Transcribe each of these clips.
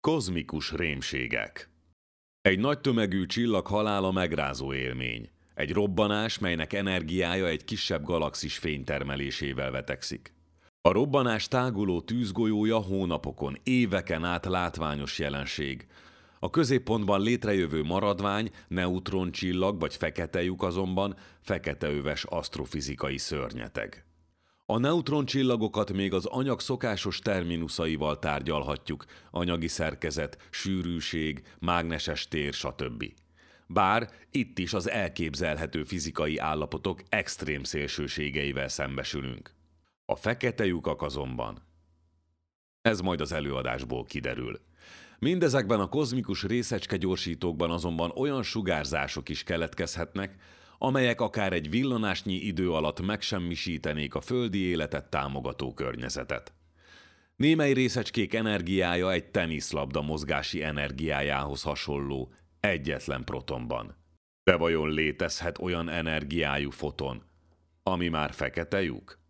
Kozmikus rémségek. Egy nagy tömegű csillag halála megrázó élmény. Egy robbanás, melynek energiája egy kisebb galaxis fénytermelésével vetekszik. A robbanás táguló tűzgolyója hónapokon, éveken át látványos jelenség. A középpontban létrejövő maradvány, neutroncsillag vagy fekete lyuk azonban feketeöves asztrofizikai szörnyeteg. A neutroncsillagokat még az anyag szokásos terminuszaival tárgyalhatjuk, anyagi szerkezet, sűrűség, mágneses tér, stb. Bár itt is az elképzelhető fizikai állapotok extrém szélsőségeivel szembesülünk. A fekete lyukak azonban. Ez majd az előadásból kiderül. Mindezekben a kozmikus részecskegyorsítókban azonban olyan sugárzások is keletkezhetnek, amelyek akár egy villanásnyi idő alatt megsemmisítenék a földi életet támogató környezetet. Némely részecskék energiája egy teniszlabda mozgási energiájához hasonló, egyetlen protonban. De vajon létezhet olyan energiájú foton, ami már fekete lyuk?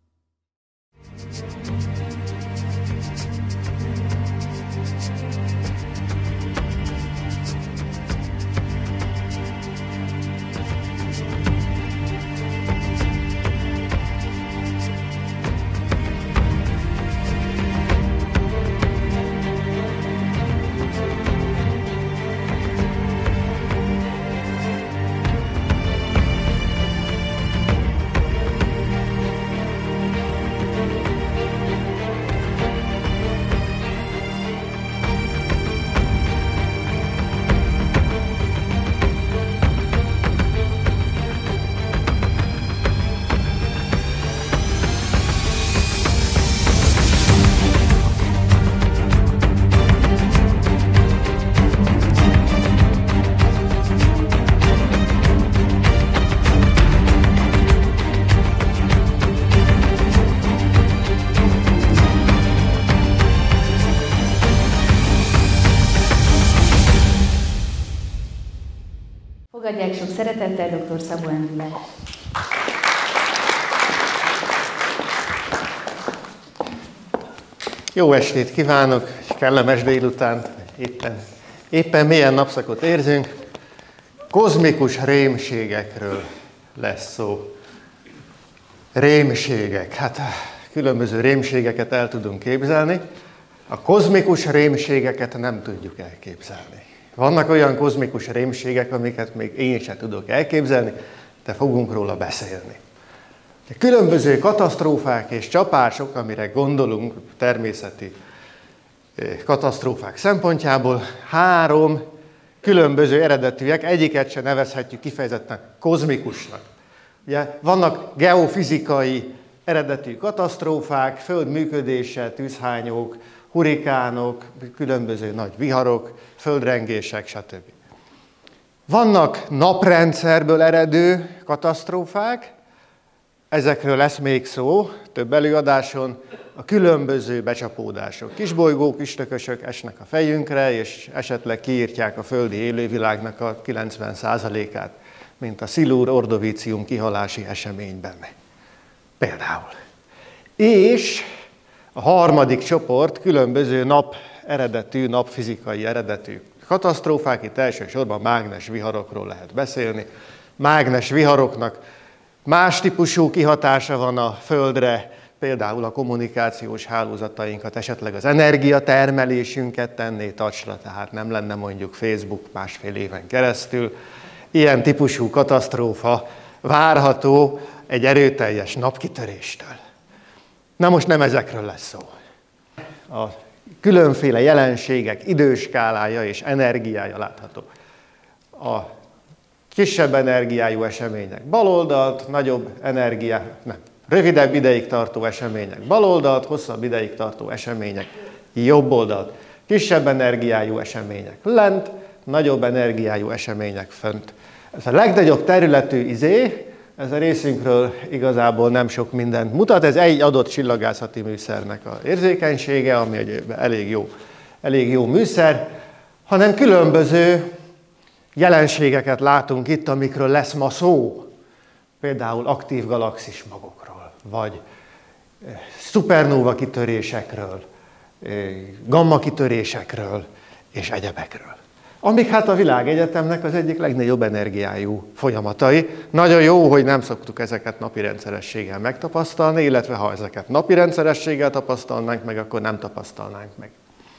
Fogadják sok szeretettel dr. Szabó Endrát. Jó estét kívánok, kellemes délután, éppen milyen napszakot érzünk. Kozmikus rémségekről lesz szó. Rémségek, hát különböző rémségeket el tudunk képzelni, a kozmikus rémségeket nem tudjuk elképzelni. Vannak olyan kozmikus rémségek, amiket még én sem tudok elképzelni, de fogunk róla beszélni. Különböző katasztrófák és csapások, amire gondolunk természeti katasztrófák szempontjából, 3 különböző eredetűek, egyiket sem nevezhetjük kifejezetten kozmikusnak. Ugye, vannak geofizikai eredetű katasztrófák, föld működése, tűzhányók, hurikánok, különböző nagy viharok, földrengések, stb. Vannak naprendszerből eredő katasztrófák, ezekről lesz még szó több előadáson, a különböző becsapódások. Kisbolygók, üstökösök esnek a fejünkre, és esetleg kiírtják a földi élővilágnak a 90%-át, mint a Silúr-Ordovicium kihalási eseményben. Például. És a harmadik csoport különböző napfizikai eredetű katasztrófák, itt elsősorban mágnes viharokról lehet beszélni. Mágnes viharoknak más típusú kihatása van a Földre, például a kommunikációs hálózatainkat, esetleg az energiatermelésünket tenné tacsra, tehát nem lenne mondjuk Facebook másfél éven keresztül. Ilyen típusú katasztrófa várható egy erőteljes napkitöréstől. Na most nem ezekről lesz szó. A különféle jelenségek időskálája és energiája látható. A kisebb energiájú események baloldalt, rövidebb ideig tartó események baloldalt, hosszabb ideig tartó események jobboldalt. Kisebb energiájú események lent, nagyobb energiájú események fönt. Ez a legnagyobb területű ez a részünkről igazából nem sok mindent mutat, ez egy adott csillagászati műszernek az érzékenysége, ami egy elég jó műszer, hanem különböző jelenségeket látunk itt, amikről lesz ma szó. Például aktív galaxis magokról, vagy szupernóva kitörésekről, gamma kitörésekről, és egyebekről. Amik hát a világegyetemnek az egyik legnagyobb energiájú folyamatai. Nagyon jó, hogy nem szoktuk ezeket napi rendszerességgel megtapasztalni, illetve ha ezeket napi rendszerességgel tapasztalnánk meg, akkor nem tapasztalnánk meg.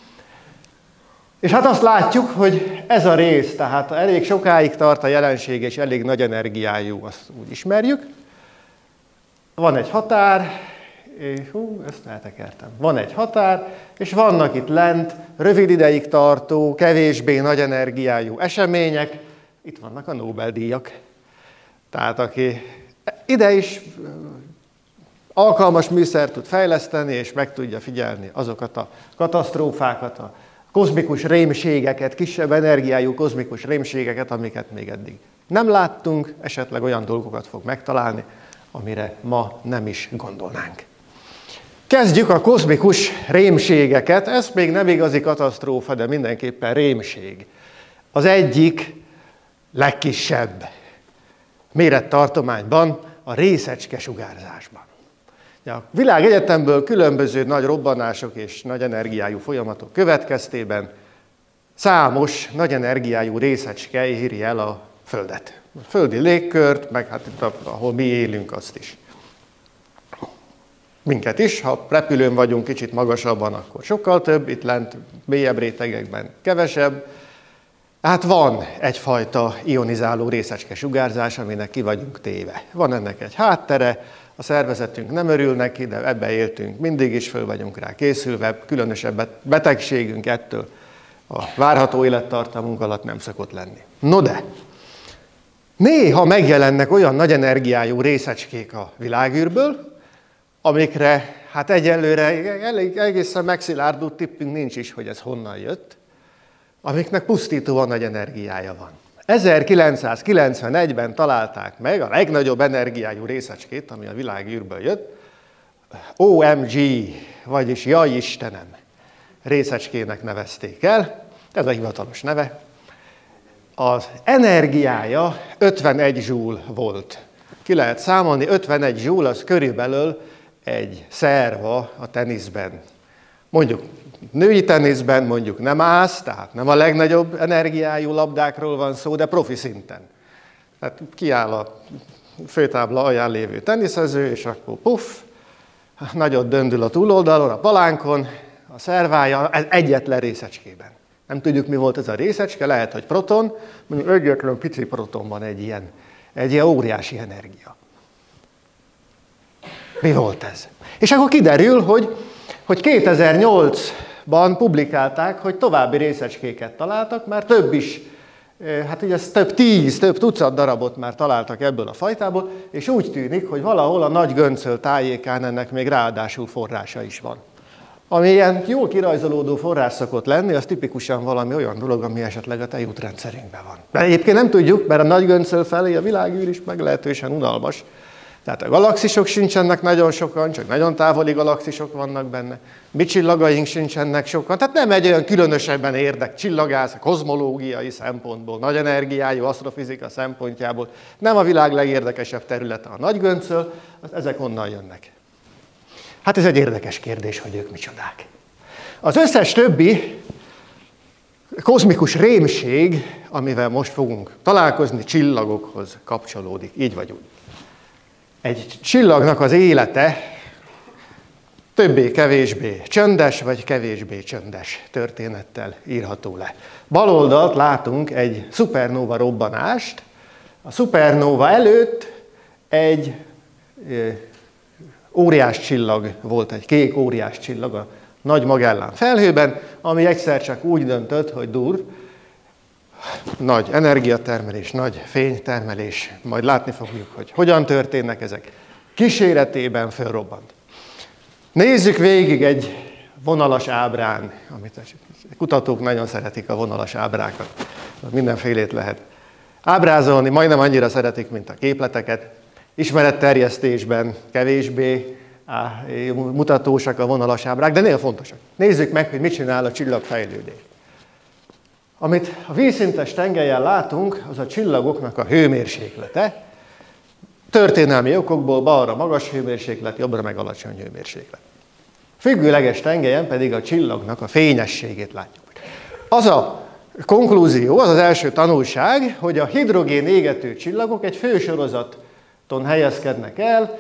És hát azt látjuk, hogy ez a rész, tehát elég sokáig tart a jelenség, és elég nagy energiájú, azt úgy ismerjük. Van egy határ, ezt eltekertem. Van egy határ, és vannak itt lent rövid ideig tartó, kevésbé nagy energiájú események. Itt vannak a Nobel-díjak. Tehát aki ide is alkalmas műszert tud fejleszteni, és meg tudja figyelni azokat a katasztrófákat, a kozmikus rémségeket, kisebb energiájú kozmikus rémségeket, amiket még eddig nem láttunk, esetleg olyan dolgokat fog megtalálni, amire ma nem is gondolnánk. Kezdjük a kozmikus rémségeket, ez még nem igazi katasztrófa, de mindenképpen rémség. Az egyik legkisebb mérettartományban, a részecske-sugárzásban. A világegyetemből különböző nagy robbanások és nagy energiájú folyamatok következtében számos nagy energiájú részecske éri el a Földet. A földi légkört, meg hát itt, ahol mi élünk, azt is. Minket is, ha repülőn vagyunk kicsit magasabban, akkor sokkal több, itt lent mélyebb rétegekben kevesebb. Hát van egyfajta ionizáló részecske sugárzás, aminek ki vagyunk téve. Van ennek egy háttere, a szervezetünk nem örül neki, de ebbe éltünk, mindig is föl vagyunk rá készülve, különösebb betegségünk ettől a várható élettartamunk alatt nem szokott lenni. No de, néha megjelennek olyan nagy energiájú részecskék a világűrből, amikre hát egyelőre egészen megszilárdult tippünk nincs is, hogy ez honnan jött, amiknek pusztítóan nagy energiája van. 1991-ben találták meg a legnagyobb energiájú részecskét, ami a világűrből jött, OMG, vagyis Jaj Istenem részecskének nevezték el, ez a hivatalos neve. Az energiája 51 joule volt. Ki lehet számolni, 51 joule az körülbelül egy szerva a teniszben. Mondjuk női teniszben mondjuk nem állsz, tehát nem a legnagyobb energiájú labdákról van szó, de profi szinten. Tehát kiáll a főtábla alján lévő teniszező, és akkor puff, nagyot döndül a túloldalon, a palánkon, a szervája egyetlen részecskében. Nem tudjuk, mi volt ez a részecske, lehet, hogy proton, mondjuk egyetlen pici proton van egy ilyen óriási energia. Mi volt ez? És akkor kiderül, hogy 2008-ban publikálták, hogy további részecskéket találtak, már több is, hát ugye több tucat darabot már találtak ebből a fajtából, és úgy tűnik, hogy valahol a Nagy Göncöl tájékán ennek még ráadásul forrása is van. Ami ilyen jól kirajzolódó forrás szokott lenni, az tipikusan valami olyan dolog, ami esetleg a tejútrendszerünkben van. De egyébként nem tudjuk, mert a Nagy Göncöl felé a világűr is meglehetősen unalmas. Tehát a galaxisok sincsenek nagyon sokan, csak nagyon távoli galaxisok vannak benne. Mi csillagaink sincsenek sokan, tehát nem egy olyan különösebben csillagász, kozmológiai szempontból, nagy energiájú asztrofizika szempontjából. Nem a világ legérdekesebb területe a Nagy Göncöl, ezek honnan jönnek. Hát ez egy érdekes kérdés, hogy ők micsodák. Az összes többi kozmikus rémség, amivel most fogunk találkozni, csillagokhoz kapcsolódik, így vagy úgy. Egy csillagnak az élete többé-kevésbé csöndes, vagy kevésbé csöndes történettel írható le. Bal oldalt látunk egy szupernóva robbanást. A szupernóva előtt egy óriás csillag volt, egy kék óriás csillag a Nagy Magellán felhőben, ami egyszer csak úgy döntött, hogy dur, nagy energiatermelés, nagy fénytermelés, majd látni fogjuk, hogy hogyan történnek ezek. Kíséretében felrobbant. Nézzük végig egy vonalas ábrán, amit a kutatók nagyon szeretik a vonalas ábrákat, mindenfélét lehet ábrázolni, majdnem annyira szeretik, mint a képleteket. Ismeretterjesztésben kevésbé mutatósak a vonalas ábrák, de néha fontosak. Nézzük meg, hogy mit csinál a csillagfejlődés. Amit a vízszintes tengelyen látunk, az a csillagoknak a hőmérséklete. Történelmi okokból balra magas hőmérséklet, jobbra meg alacsony hőmérséklet. Függőleges tengelyen pedig a csillagnak a fényességét látjuk. Az a konklúzió, az az első tanulság, hogy a hidrogén égető csillagok egy fősorozaton helyezkednek el,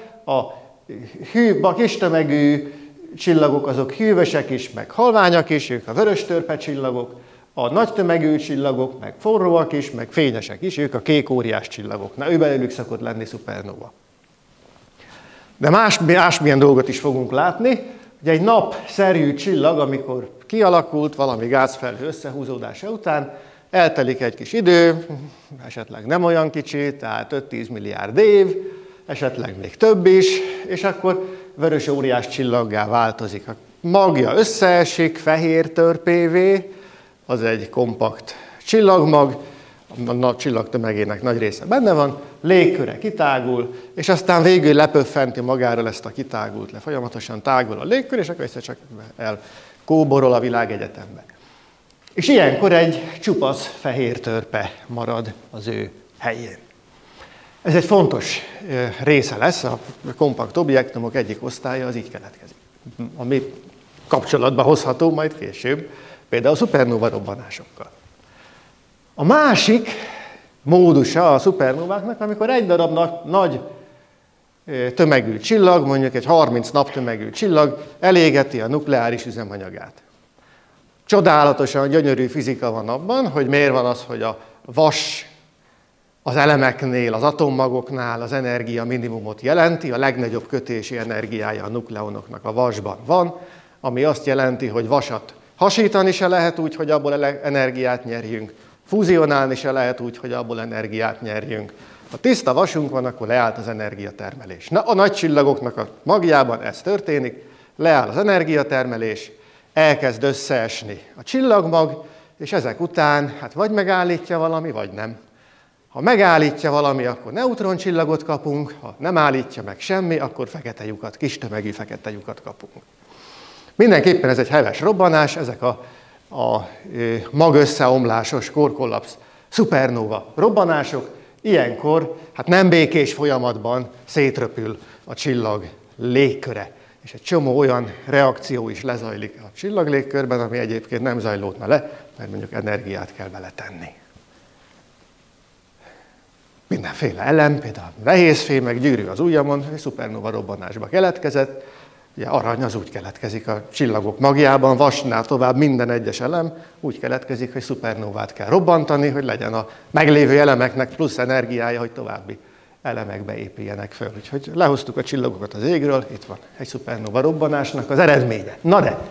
a kis tömegű csillagok azok hűvösek is, meg halványak is, ők a vöröstörpe csillagok, a nagy tömegű csillagok, meg forróak is, meg fényesek is, ők a kék óriás csillagok. Na, ő belőlük szokott lenni szupernóva. De másmilyen dolgot is fogunk látni, hogy egy napszerű csillag, amikor kialakult valami gázfelhő összehúzódása után, eltelik egy kis idő, esetleg nem olyan kicsi, tehát 5-10 milliárd év, esetleg még több is, és akkor vörös óriás csillaggá változik. A magja összeesik fehér törpévé, az egy kompakt csillagmag, a csillag tömegének nagy része benne van, légköre kitágul, és aztán végül lepöffenti magáról ezt a kitágult le. Folyamatosan tágul a légkör, és akkor egyszer csak elkóborol a világegyetembe. És ilyenkor egy csupasz fehér törpe marad az ő helyén. Ez egy fontos része lesz, a kompakt objektumok egyik osztálya az így keletkezik. Ami kapcsolatba hozható majd később, például a szupernóva robbanásokkal. A másik módusa a szupernóváknak, amikor egy darab nagy tömegű csillag, mondjuk egy 30 naptömegű csillag elégeti a nukleáris üzemanyagát. Csodálatosan gyönyörű fizika van abban, hogy miért van az, hogy a vas az elemeknél, az atommagoknál az energia minimumot jelenti, a legnagyobb kötési energiája a nukleonoknak a vasban van, ami azt jelenti, hogy vasat hasítani se lehet úgy, hogy abból energiát nyerjünk, fúzionálni se lehet úgy, hogy abból energiát nyerjünk. Ha tiszta vasunk van, akkor leállt az energiatermelés. Na, a nagy csillagoknak a magjában ez történik, leáll az energiatermelés, elkezd összeesni a csillagmag, és ezek után hát vagy megállítja valami, vagy nem. Ha megállítja valami, akkor neutroncsillagot kapunk, ha nem állítja meg semmi, akkor fekete lyukat, kis tömegű fekete lyukat kapunk. Mindenképpen ez egy heves robbanás, ezek a magösszeomlásos, korkollapsz, szupernóva robbanások, ilyenkor hát nem békés folyamatban szétröpül a csillag légköre. És egy csomó olyan reakció is lezajlik a csillag légkörben, ami egyébként nem zajlódna le, mert mondjuk energiát kell beletenni. Mindenféle elem, például nehézfém, meg gyűrű az ujjamon, szupernóva robbanásba keletkezett. Ugye arany az úgy keletkezik a csillagok magjában, vasnál tovább minden egyes elem úgy keletkezik, hogy szupernóvát kell robbantani, hogy legyen a meglévő elemeknek plusz energiája, hogy további elemekbe épüljenek föl. Úgyhogy lehoztuk a csillagokat az égről, itt van egy szupernóva robbanásnak az eredménye. Na de,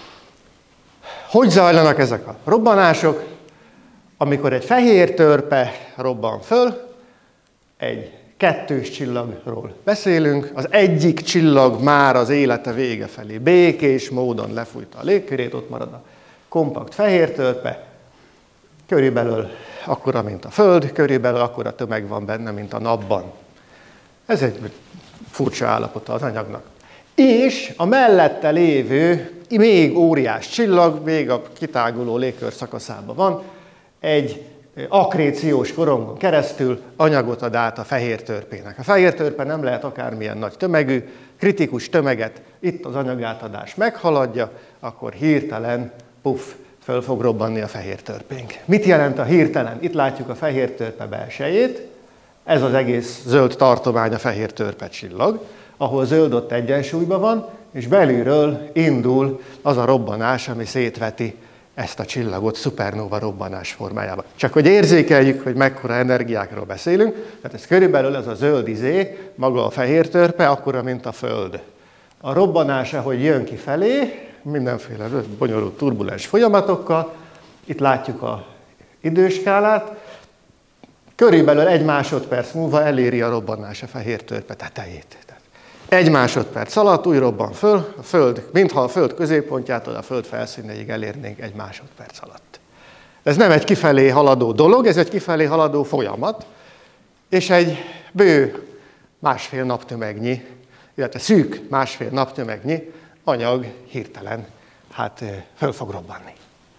hogy zajlanak ezek a robbanások? Amikor egy fehér törpe robban föl, egy kettős csillagról beszélünk, az egyik csillag már az élete vége felé békés módon lefújta a légkörét, ott marad a kompakt fehér törpe, körülbelül akkora, mint a Föld, körülbelül akkora tömeg van benne, mint a napban. Ez egy furcsa állapota az anyagnak. És a mellette lévő, még óriás csillag, még a kitáguló légkör szakaszában van, egy akréciós korongon keresztül anyagot ad át a fehér törpének. A fehér törpe nem lehet akármilyen nagy tömegű, kritikus tömeget itt az anyagátadás meghaladja, akkor hirtelen, puff, föl fog robbanni a fehér törpénk. Mit jelent a hirtelen? Itt látjuk a fehér törpe belsejét, ez az egész zöld tartomány a fehér törpe csillag, ahol zöld ott egyensúlyban van, és belülről indul az a robbanás, ami szétveti ezt a csillagot szupernóva robbanás formájában. Csak hogy érzékeljük, hogy mekkora energiákról beszélünk, tehát ez körülbelül ez a zöld izé, maga a fehér törpe, akkora, mint a Föld. A robbanás, ahogy jön kifelé, mindenféle bonyolult turbulens folyamatokkal, itt látjuk az időskálát, körülbelül 1 másodperc múlva eléri a robbanás a fehér törpe tetejét. 1 másodperc alatt úgy robban föl, a Föld, mintha a Föld középpontjától a Föld felszínéig elérnénk 1 másodperc alatt. Ez nem egy kifelé haladó dolog, ez egy kifelé haladó folyamat, és egy bő 1,5 naptömegnyi, illetve szűk 1,5 naptömegnyi anyag hirtelen föl fog robbanni.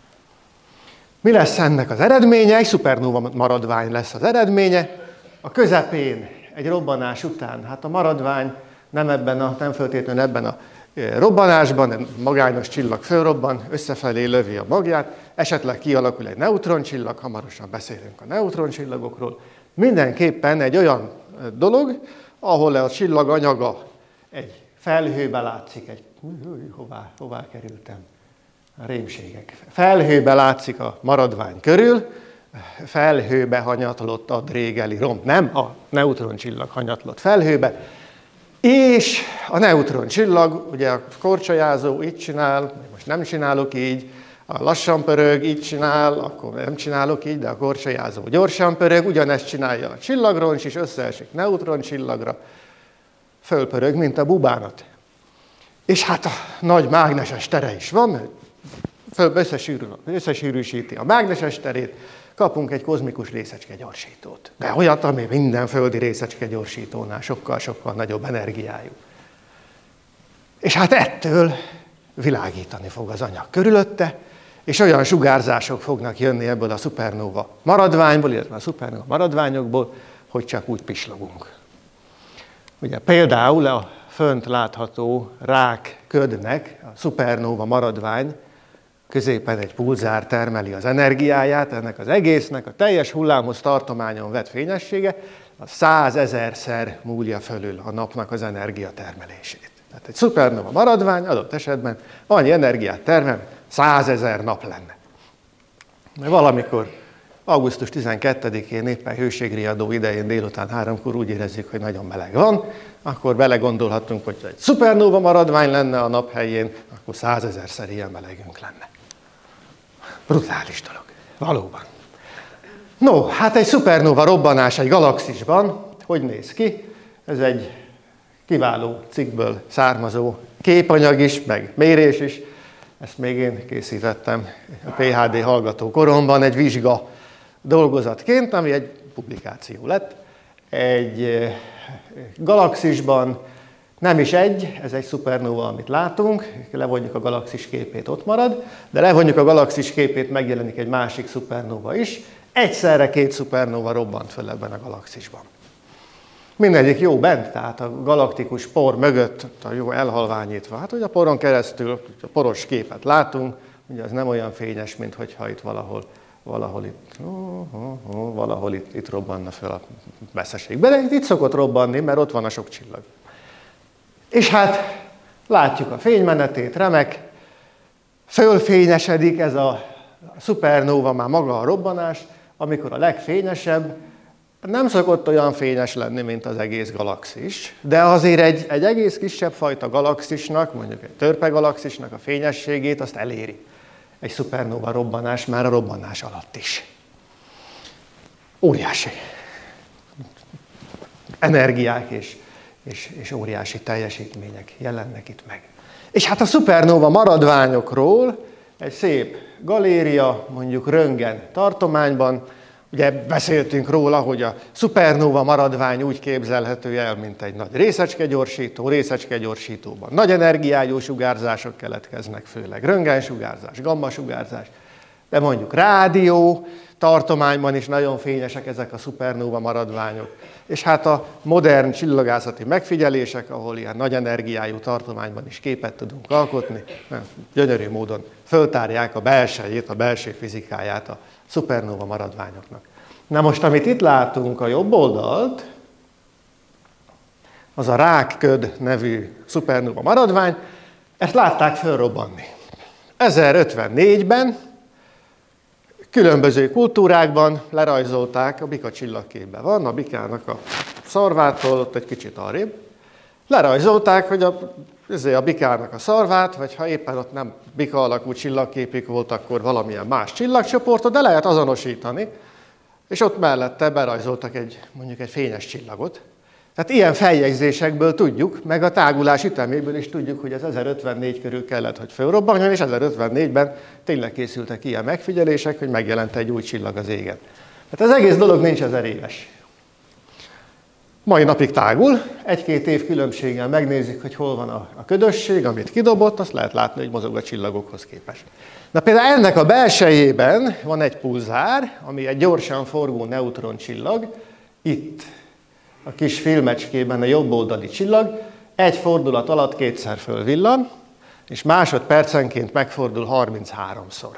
Mi lesz ennek az eredménye? Egy szupernóva maradvány lesz az eredménye. A közepén egy robbanás után, a maradvány nem feltétlenül ebben a robbanásban, egy magányos csillag fölrobban, összefelé lövi a magját, esetleg kialakul egy neutroncsillag, hamarosan beszélünk a neutroncsillagokról. Mindenképpen egy olyan dolog, ahol a csillag anyaga egy felhőbe látszik, hová kerültem? A rémségek. Felhőbe látszik a maradvány körül, felhőbe hanyatlott a drégeli romb, nem a neutroncsillag hanyatlott felhőbe, és a neutroncsillag, ugye a korcsolyázó így csinál, most nem csinálok így, a lassan pörög, így csinál, akkor nem csinálok így, de a korcsolyázó gyorsan pörög, ugyanezt csinálja a csillagroncs is, összeesik neutroncsillagra, fölpörög, mint a bubánat. És hát a nagy mágneses tere is van, összesűrűsíti a mágneses terét, kapunk egy kozmikus részecskegyorsítót. De olyat, ami minden földi részecskegyorsítónál sokkal-sokkal nagyobb energiájú. És hát ettől világítani fog az anyag körülötte, és olyan sugárzások fognak jönni ebből a szupernóva maradványból, illetve a szupernóva maradványokból, hogy csak úgy pislogunk. Ugye például a fönt látható rákködnek, a szupernóva maradvány, középen egy pulzár termeli az energiáját, ennek az egésznek a teljes hullámhoz tartományon vett fényessége, a 100 000-szer múlja fölül a napnak az energiatermelését. Tehát egy szupernóva maradvány adott esetben annyi energiát termel, 100 000 nap lenne. Mert valamikor augusztus 12-én éppen hőségriadó idején délután 3-kor úgy érezzük, hogy nagyon meleg van, akkor belegondolhatunk, hogy egy szupernóva maradvány lenne a nap helyén, akkor 100 000-szer ilyen melegünk lenne. Brutális dolog. Valóban. No, hát egy szupernóva robbanás egy galaxisban, hogy néz ki? Ez egy kiváló cikkből származó képanyag is, meg mérés is. Ezt még én készítettem a PhD hallgató koromban egy vizsga dolgozatként, ami egy publikáció lett. Egy galaxisban nem is egy, ez egy szupernóva, amit látunk, levonjuk a galaxis képét, ott marad, de levonjuk a galaxis képét, megjelenik egy másik szupernóva is. Egyszerre 2 szupernóva robbant föl ebben a galaxisban. Mindegyik jó bent, tehát a galaktikus por mögött, a jó elhalványítva. Hát, hogy a poron keresztül a poros képet látunk, ugye az nem olyan fényes, mint hogyha itt valahol itt robbanna föl a messzeségbe. De itt szokott robbanni, mert ott van a sok csillag. És hát látjuk a fénymenetét, remek, fölfényesedik ez a szupernóva, már maga a robbanás, amikor a legfényesebb, nem szokott olyan fényes lenni, mint az egész galaxis, de azért egy egész kisebb fajta galaxisnak, mondjuk egy törpegalaxisnak a fényességét azt eléri. Egy szupernóva robbanás már a robbanás alatt is. Óriási energiák és óriási teljesítmények jelennek itt meg. És hát a szupernóva maradványokról egy szép galéria, mondjuk röntgen tartományban, ugye beszéltünk róla, hogy a szupernóva maradvány úgy képzelhető el, mint egy nagy részecskegyorsító, részecskegyorsítóban nagy energiájú sugárzások keletkeznek, főleg röntgensugárzás, gammasugárzás, de mondjuk rádió tartományban is nagyon fényesek ezek a szupernóva maradványok. És hát a modern csillagászati megfigyelések, ahol ilyen nagy energiájú tartományban is képet tudunk alkotni, gyönyörű módon föltárják a belsejét, a belső fizikáját a szupernóva maradványoknak. Na most, amit itt látunk a jobb oldalt, az a rákköd nevű szupernóva maradvány, ezt látták fölrobbanni. 1054-ben különböző kultúrákban lerajzolták, a bika csillagképben van, a bikának a szarvától, ott egy kicsit arrébb, lerajzolták, hogy a bikának a szarvát, vagy ha éppen ott nem bika alakú csillagképük volt, akkor valamilyen más csillagcsoportot, de lehet azonosítani, és ott mellette berajzoltak mondjuk egy fényes csillagot. Tehát ilyen feljegyzésekből tudjuk, meg a tágulás üteméből is tudjuk, hogy ez 1054 körül kellett, hogy fölrobbanjon, és 1054-ben tényleg készültek ilyen megfigyelések, hogy megjelent egy új csillag az égen. Tehát az egész dolog nincs 1000 éves. Mai napig tágul, 1-2 év különbséggel megnézzük, hogy hol van a ködösség, amit kidobott, azt lehet látni, hogy mozog a csillagokhoz képest. Na például ennek a belsejében van egy pulzár, ami egy gyorsan forgó neutroncsillag, itt a kis filmecskében a jobb oldali csillag, egy fordulat alatt 2-szer fölvillan, és másodpercenként megfordul 33-szor.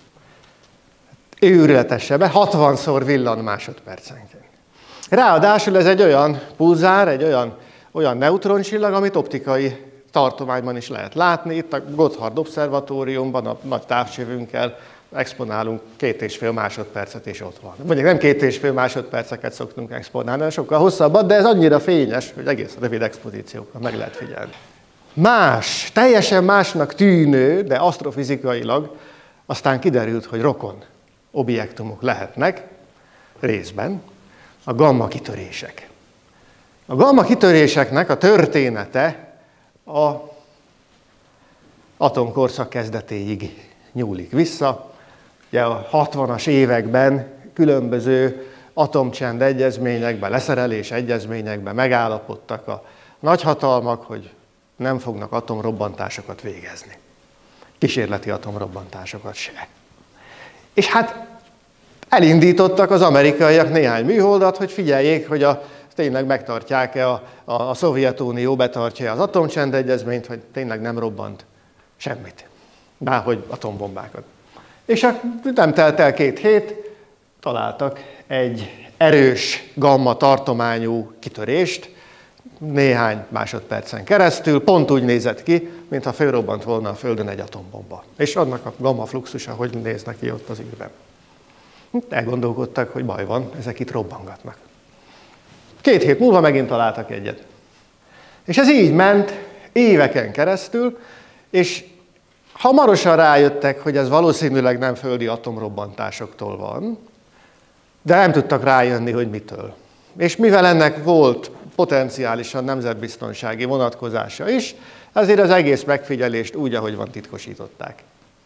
Őrületesebb, 60-szor villan másodpercenként. Ráadásul ez egy olyan pulzár, egy olyan neutroncsillag, amit optikai tartományban is lehet látni. Itt a Gotthard Obszervatóriumban a nagy távcsövünkkel exponálunk 2,5 másodpercet, és ott van. Mondjuk nem 2,5 másodperceket szoktunk exponálni, hanem sokkal hosszabbat, de ez annyira fényes, hogy egész rövid expozíciókra meg lehet figyelni. Más, teljesen másnak tűnő, de asztrofizikailag aztán kiderült, hogy rokon objektumok lehetnek, részben, a gamma kitörések. A gamma kitöréseknek a története a atomkorszak kezdetéig nyúlik vissza. Ugye a 60-as években különböző atomcsend egyezményekben, leszerelés egyezményekben megállapodtak a nagyhatalmak, hogy nem fognak atomrobbantásokat végezni. Kísérleti atomrobbantásokat se. És hát elindítottak az amerikaiak néhány műholdat, hogy figyeljék, hogy tényleg megtartják-e a Szovjetunió, betartja az atomcsendegyezményt, hogy tényleg nem robbant semmit. Bárhogy atombombákat. És nem telt el 2 hét, találtak egy erős gamma tartományú kitörést, néhány másodpercen keresztül, pont úgy nézett ki, mintha fölrobbant volna a Földön egy atombomba. És annak a gamma fluxusa, hogy néz neki ott az űrben. Elgondolkodtak, hogy baj van, ezek itt robbangatnak. 2 hét múlva megint találtak egyet. És ez így ment éveken keresztül, és hamarosan rájöttek, hogy ez valószínűleg nem földi atomrobbantásoktól van, de nem tudtak rájönni, hogy mitől. És mivel ennek volt potenciálisan nemzetbiztonsági vonatkozása is, ezért az egész megfigyelést úgy, ahogy van, titkosították.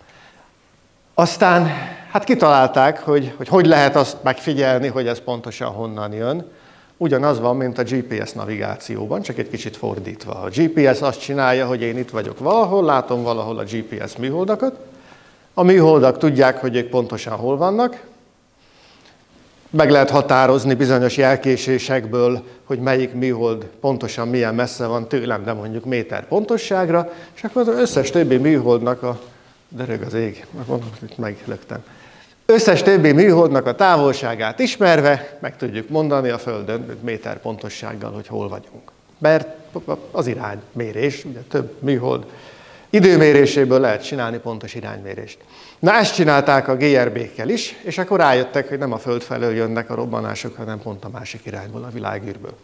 Aztán hát kitalálták, hogy lehet azt megfigyelni, hogy ez pontosan honnan jön. Ugyanaz van, mint a GPS navigációban, csak egy kicsit fordítva. A GPS azt csinálja, hogy én itt vagyok valahol, látom valahol a GPS műholdakat. A műholdak tudják, hogy ők pontosan hol vannak. Meg lehet határozni bizonyos jelkésésekből, hogy melyik műhold pontosan milyen messze van tőlem, de mondjuk méter pontosságra, és akkor az összes többi műholdnak dörög az ég, itt meglöktem. Összes többi műholdnak a távolságát ismerve meg tudjuk mondani a Földön méter pontossággal, hogy hol vagyunk. Mert az iránymérés, ugye több műhold időméréséből lehet csinálni pontos iránymérést. Na ezt csinálták a GRB-kkel is, és akkor rájöttek, hogy nem a Föld felől jönnek a robbanások, hanem pont a másik irányból, a világűrből.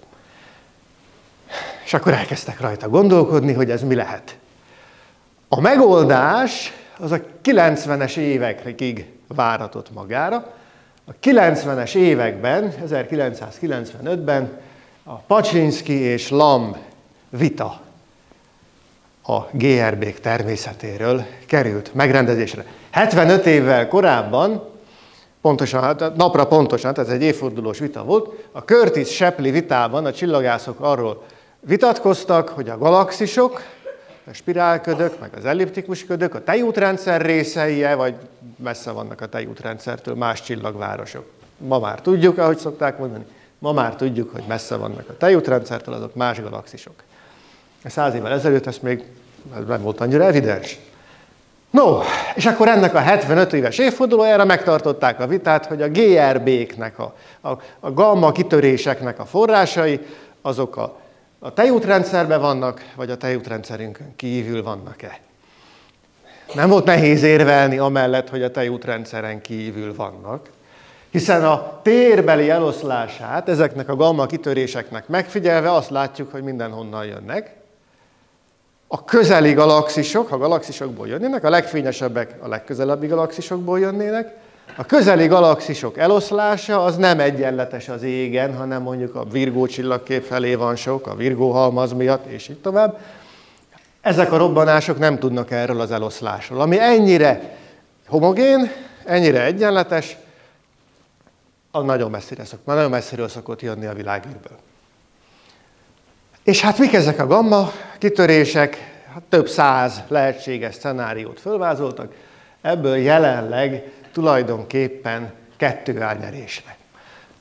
És akkor elkezdtek rajta gondolkodni, hogy ez mi lehet. A megoldás az a 90-es évekig várhatott magára. A 90-es években, 1995-ben a Pacsinszky és Lamb vita a GRB-k természetéről került megrendezésre. 75 évvel korábban, pontosan, napra pontosan, tehát ez egy évfordulós vita volt, a Curtis-Shapley vitában a csillagászok arról vitatkoztak, hogy a galaxisok, a spirálködök, meg az elliptikus ködök a tejútrendszer részei-e, vagy messze vannak a tejútrendszertől más csillagvárosok. Ma már tudjuk, ahogy szokták mondani, ma már tudjuk, hogy messze vannak a tejútrendszertől, azok más galaxisok. 100 évvel ezelőtt ez még nem volt annyira evidens. No, és akkor ennek a 75 éves évfordulójára megtartották a vitát, hogy a GRB-knek, a gamma kitöréseknek a forrásai, azok a tejútrendszerben vannak, vagy a tejútrendszerünkön kívül vannak-e. Nem volt nehéz érvelni amellett, hogy a tejútrendszeren kívül vannak, hiszen a térbeli eloszlását ezeknek a gamma kitöréseknek megfigyelve azt látjuk, hogy mindenhonnan jönnek. A közeli galaxisok, ha galaxisokból jönnének, a legfényesebbek a legközelebbi galaxisokból jönnének. A közeli galaxisok eloszlása az nem egyenletes az égen, hanem mondjuk a Virgó csillagkép felé van sok, a Virgó halmaz miatt, és így tovább. Ezek a robbanások nem tudnak erről az eloszlásról. Ami ennyire homogén, ennyire egyenletes, az nagyon messziről szokott jönni a világűrből. És hát mik ezek a gamma kitörések? Hát több 100 lehetséges szenáriót fölvázoltak, ebből jelenleg tulajdonképpen 2 áll nyerésre.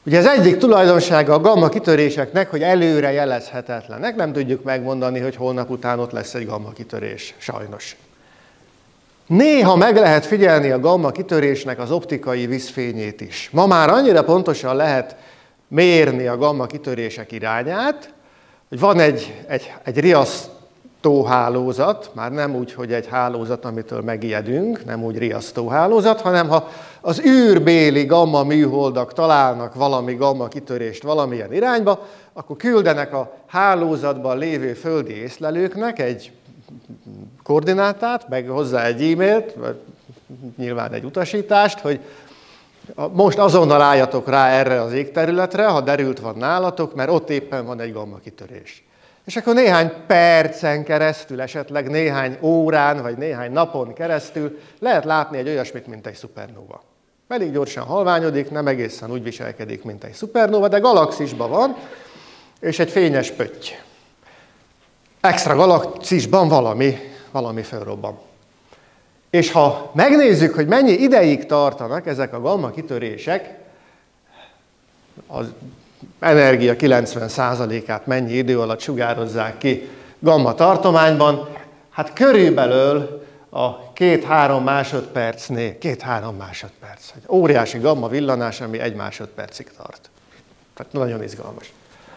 Ugye az egyik tulajdonsága a gamma kitöréseknek, hogy előre jelezhetetlenek. Nem tudjuk megmondani, hogy holnap után ott lesz egy gamma kitörés, sajnos. Néha meg lehet figyelni a gamma kitörésnek az optikai vízfényét is. Ma már annyira pontosan lehet mérni a gamma kitörések irányát, hogy van egy riasztóhálózat, már nem úgy, hogy egy hálózat, amitől megijedünk, nem úgy riasztóhálózat, hanem ha az űrbéli gamma műholdak találnak valami gamma kitörést valamilyen irányba, akkor küldenek a hálózatban lévő földi észlelőknek egy koordinátát, meg hozzá egy e-mailt, vagy nyilván egy utasítást, hogy most azonnal álljatok rá erre az égterületre, ha derült van nálatok, mert ott éppen van egy gamma kitörés. És akkor néhány percen keresztül, esetleg néhány órán, vagy néhány napon keresztül lehet látni egy olyasmit, mint egy szupernóva. Elég gyorsan halványodik, nem egészen úgy viselkedik, mint egy szupernóva, de galaxisban van, és egy fényes pötty. Extra galaxisban valami felrobban. És ha megnézzük, hogy mennyi ideig tartanak ezek a gamma kitörések, az energia 90%-át mennyi idő alatt sugározzák ki gamma tartományban, hát körülbelül a 2-3 másodpercnél, 2-3 másodperc, egy óriási gamma villanás, ami 1 másodpercig tart. Tehát nagyon izgalmas.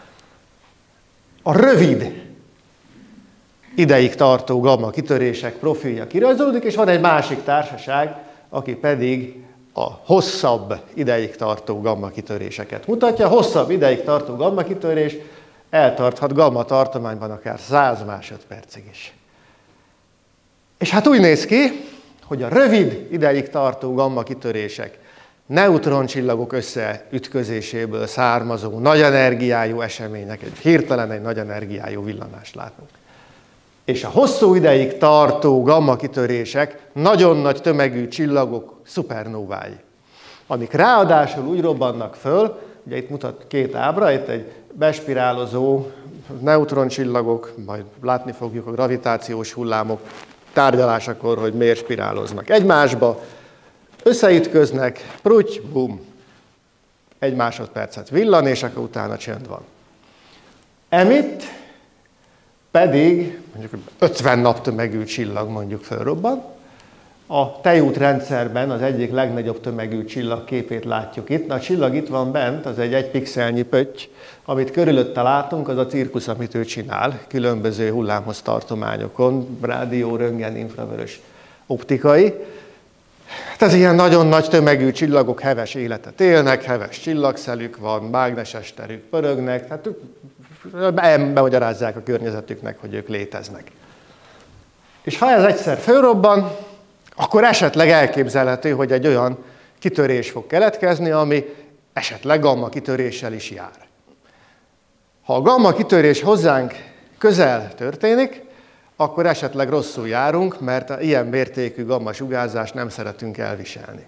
A rövid ideig tartó gamma kitörések profilja kirajzolódik, és van egy másik társaság, aki pedig a hosszabb ideig tartó gamma kitöréseket mutatja. A hosszabb ideig tartó gamma kitörés eltarthat gamma tartományban akár 100 másodpercig is. És hát úgy néz ki, hogy a rövid ideig tartó gamma kitörések neutroncsillagok összeütközéséből származó nagy energiájú események, hirtelen egy nagy energiájú villanást látunk. És a hosszú ideig tartó gamma kitörések nagyon nagy tömegű csillagok szupernóvái, amik ráadásul úgy robbannak föl, ugye itt mutat 2 ábra, itt egy bespirálozó neutroncsillagok, majd látni fogjuk a gravitációs hullámok tárgyalásakor, hogy miért spiráloznak egymásba, összeütköznek, prutty, bum, 1 másodpercet villan, és akkor utána csönd van. Emitt pedig mondjuk 50 naptömegű csillag mondjuk fölrobban. A tejútrendszerben az egyik legnagyobb tömegű csillag képét látjuk itt. A csillag itt van bent, az egy pixelnyi pötty, amit körülötte látunk, az a cirkusz, amit ő csinál, különböző hullámhoz tartományokon, rádió, röntgen, infravörös, optikai. Tehát ilyen nagyon nagy tömegű csillagok heves életet élnek, heves csillagszelük van, mágneses terük pörögnek, tehát bemagyarázzák a környezetüknek, hogy ők léteznek. És ha ez egyszer fölrobban, akkor esetleg elképzelhető, hogy egy olyan kitörés fog keletkezni, ami esetleg gamma kitöréssel is jár. Ha a gamma kitörés hozzánk közel történik, akkor esetleg rosszul járunk, mert ilyen mértékű gamma sugárzást nem szeretünk elviselni.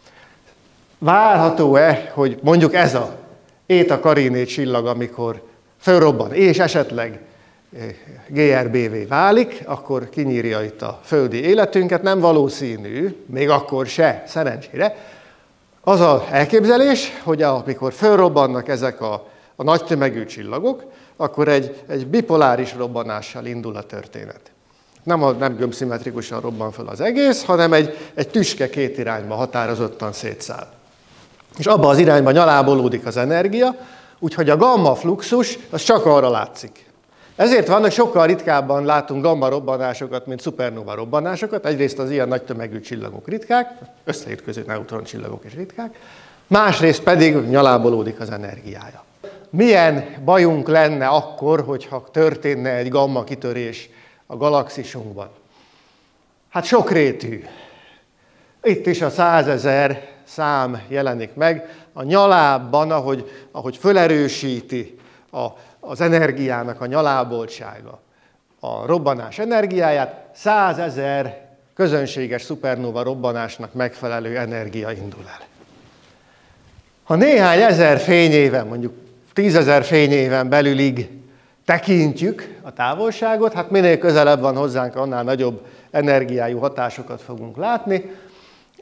Várható-e, hogy mondjuk ez a Eta Carinae csillag, amikor fölrobban, és esetleg GRBV válik, akkor kinyírja itt a földi életünket, nem valószínű, még akkor se, szerencsére. Az az elképzelés, hogy amikor fölrobbannak ezek a nagy tömegű csillagok, akkor egy bipoláris robbanással indul a történet. Nem gömbszimmetrikusan robban föl az egész, hanem egy tüske 2 irányba határozottan szétszáll. És abba az irányba nyalábolódik az energia, úgyhogy a gamma fluxus az csak arra látszik. Ezért van, hogy sokkal ritkábban látunk gamma robbanásokat, mint szupernova robbanásokat. Egyrészt az ilyen nagy tömegű csillagok ritkák, összeütköző neutroncsillagok is ritkák, másrészt pedig nyalábolódik az energiája. Milyen bajunk lenne akkor, hogyha történne egy gamma kitörés a galaxisunkban? Hát sokrétű. Itt is a 100 000 szám jelenik meg. A nyalábban, ahogy fölerősíti az energiának a nyaláboltsága a robbanás energiáját, 100 000 közönséges szupernova robbanásnak megfelelő energia indul el. Ha néhány ezer fényéven, mondjuk 10 000 fényéven belülig tekintjük a távolságot, hát minél közelebb van hozzánk, annál nagyobb energiájú hatásokat fogunk látni. Hát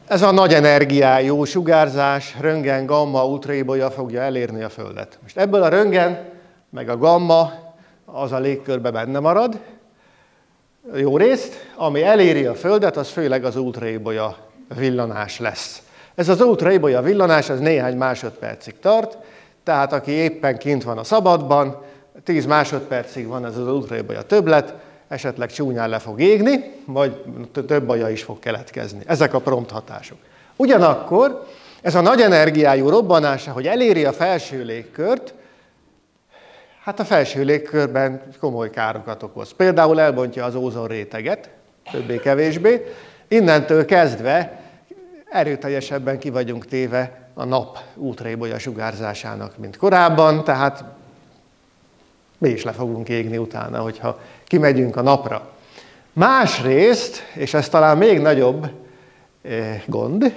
ez a nagy energiájú sugárzás, röntgen, gamma, ultraibolya fogja elérni a Földet. Most ebből a röntgen, meg a gamma, az a légkörbe benne marad, jó részt, ami eléri a Földet, az főleg az ultraibolya villanás lesz. Ez az ultraibolya villanás, az néhány másodpercig tart, tehát aki éppen kint van a szabadban, 10 másodpercig van ez az ultraibolya többlet, esetleg csúnyán le fog égni, vagy több baja is fog keletkezni. Ezek a prompt hatások. Ugyanakkor ez a nagy energiájú robbanása, hogy eléri a felső légkört, hát a felső légkörben komoly károkat okoz. Például elbontja az ózonréteget, többé-kevésbé. Innentől kezdve erőteljesebben ki vagyunk téve a nap ultraibolya sugárzásának, mint korábban, tehát mi is le fogunk égni utána, hogyha kimegyünk a napra. Másrészt, és ez talán még nagyobb gond,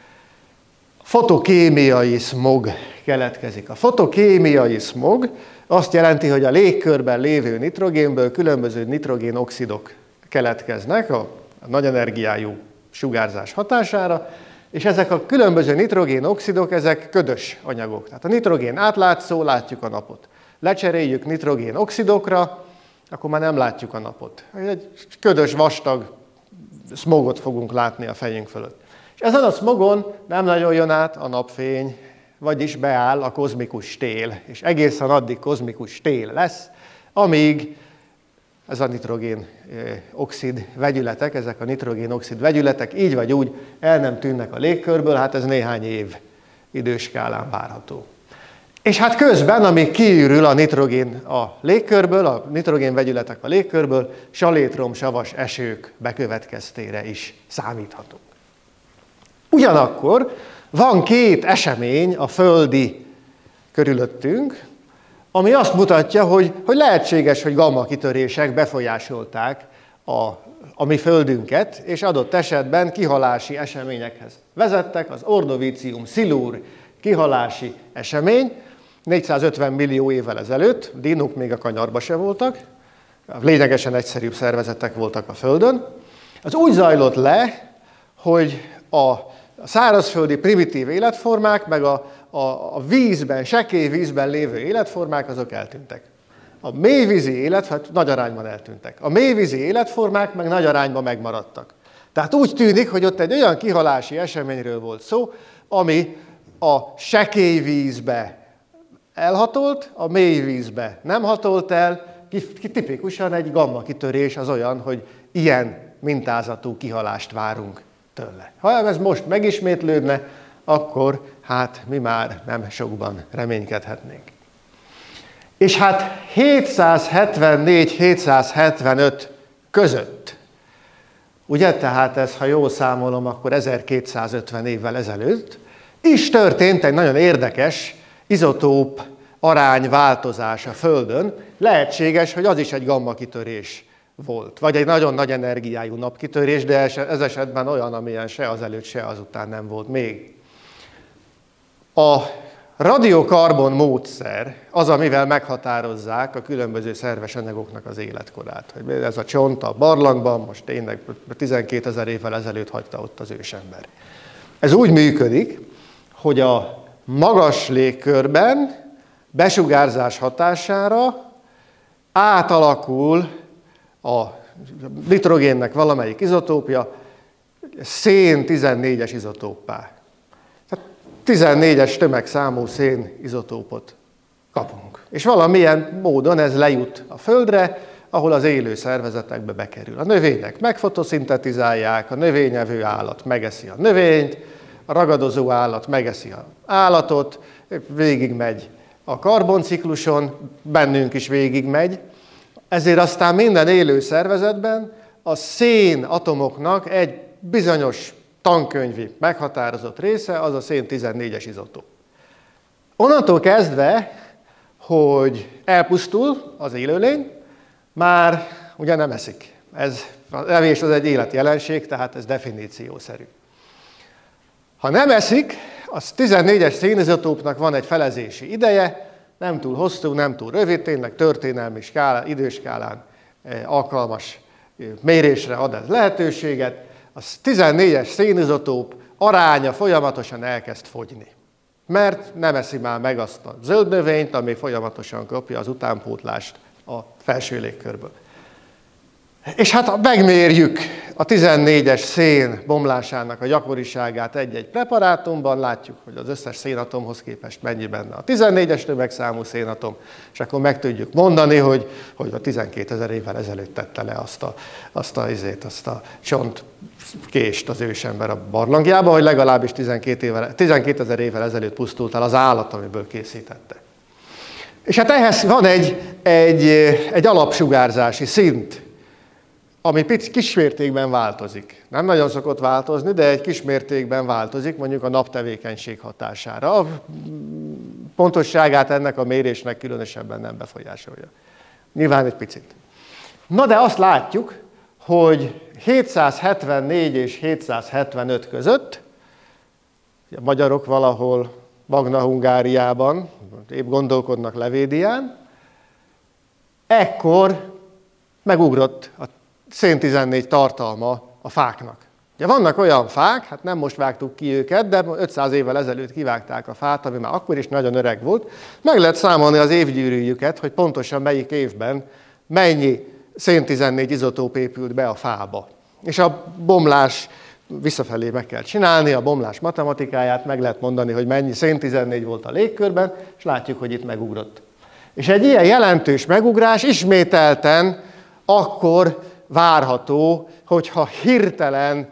fotokémiai szmog keletkezik. A fotokémiai szmog azt jelenti, hogy a légkörben lévő nitrogénből különböző nitrogénoxidok keletkeznek a nagy energiájú sugárzás hatására, és ezek a különböző nitrogénoxidok, ezek ködös anyagok. Tehát a nitrogén átlátszó, látjuk a napot. Lecseréljük nitrogénoxidokra, akkor már nem látjuk a napot. Egy ködös, vastag szmogot fogunk látni a fejünk fölött. És ezen a szmogon nem nagyon jön át a napfény, vagyis beáll a kozmikus tél, és egészen addig kozmikus tél lesz, amíg ez a nitrogén-oxid vegyületek, ezek a nitrogén-oxid vegyületek így vagy úgy el nem tűnnek a légkörből, hát ez néhány év időskálán várható. És hát közben, amíg kiürül a nitrogén a légkörből, a nitrogén vegyületek a légkörből, salétrom-savas esők bekövetkeztére is számíthatunk. Ugyanakkor van két esemény a földi körülöttünk, ami azt mutatja, hogy lehetséges, hogy gamma kitörések befolyásolták a mi földünket, és adott esetben kihalási eseményekhez vezettek. Az Ordovicium-Silúr kihalási esemény 450 millió évvel ezelőtt, dinók még a kanyarba se voltak, lényegesen egyszerűbb szervezetek voltak a Földön. Az úgy zajlott le, hogy a szárazföldi primitív életformák, meg a vízben, sekély vízben lévő életformák, azok eltűntek. A mélyvízi hát nagy arányban eltűntek. A mélyvízi életformák meg nagy arányban megmaradtak. Tehát úgy tűnik, hogy ott egy olyan kihalási eseményről volt szó, ami a sekély vízbe elhatolt, a mély vízbe nem hatolt el, tipikusan egy gamma kitörés az olyan, hogy ilyen mintázatú kihalást várunk tőle. Ha ez most megismétlődne, akkor hát mi már nem sokban reménykedhetnénk. És hát 774-775 között, ugye, tehát ez, ha jól számolom, akkor 1250 évvel ezelőtt, is történt egy nagyon érdekes izotóp arányváltozás a Földön. Lehetséges, hogy az is egy gamma kitörés volt, vagy egy nagyon nagy energiájú napkitörés, de ez esetben olyan, amilyen se azelőtt, se azután nem volt még. A radiokarbon módszer az, amivel meghatározzák a különböző szerves anyagoknak az életkorát. Ez a csont a barlangban, most tényleg 12 000 évvel ezelőtt hagyta ott az ősember. Ez úgy működik, hogy a magas légkörben besugárzás hatására átalakul a nitrogénnek valamelyik izotópja szén 14-es izotóppá. Tehát 14-es tömegszámú szén izotópot kapunk. És valamilyen módon ez lejut a Földre, ahol az élő szervezetekbe bekerül. A növények megfotoszintetizálják, a növényevő állat megeszi a növényt, a ragadozó állat megeszi az állatot, végigmegy a karboncikluson, bennünk is végigmegy. Ezért aztán minden élő szervezetben a szén atomoknak egy bizonyos tankönyvi meghatározott része, az a szén 14-es izotóp. Onnantól kezdve, hogy elpusztul az élőlény, már ugye nem eszik. Az evés az egy életjelenség, tehát ez definíciószerű. Ha nem eszik, az 14-es szénizotópnak van egy felezési ideje, nem túl hosszú, nem túl rövid, tényleg történelmi időskálán alkalmas mérésre ad ez lehetőséget. A 14-es szénizotóp aránya folyamatosan elkezd fogyni. Mert nem eszi már meg azt a zöld növényt, ami folyamatosan kapja az utánpótlást a felső légkörből. És hát megmérjük a 14-es szén bomlásának a gyakoriságát egy-egy preparátumban, látjuk, hogy az összes szénatomhoz képest mennyi benne a 14-es tömegszámú szénatom, és akkor meg tudjuk mondani, hogy a 12 000 évvel ezelőtt tette le azt a csontkést az ősember a barlangjába, vagy legalábbis 12 000 évvel ezelőtt pusztult el az állat, amiből készítette. És hát ehhez van egy alapsugárzási szint, ami kismértékben változik. Nem nagyon szokott változni, de egy kismértékben változik, mondjuk a naptevékenység hatására. A pontosságát ennek a mérésnek különösebben nem befolyásolja. Nyilván egy picit. Na de azt látjuk, hogy 774 és 775 között, a magyarok valahol Magna-Hungáriában, épp gondolkodnak Levédián, ekkor megugrott a szén-14 tartalma a fáknak. Ugye vannak olyan fák, hát nem most vágtuk ki őket, de 500 évvel ezelőtt kivágták a fát, ami már akkor is nagyon öreg volt. Meg lehet számolni az évgyűrűjüket, hogy pontosan melyik évben mennyi szén-14 izotóp épült be a fába. És a bomlás, visszafelé meg kell csinálni, a bomlás matematikáját, meg lehet mondani, hogy mennyi szén-14 volt a légkörben, és látjuk, hogy itt megugrott. És egy ilyen jelentős megugrás ismételten akkor várható, hogyha hirtelen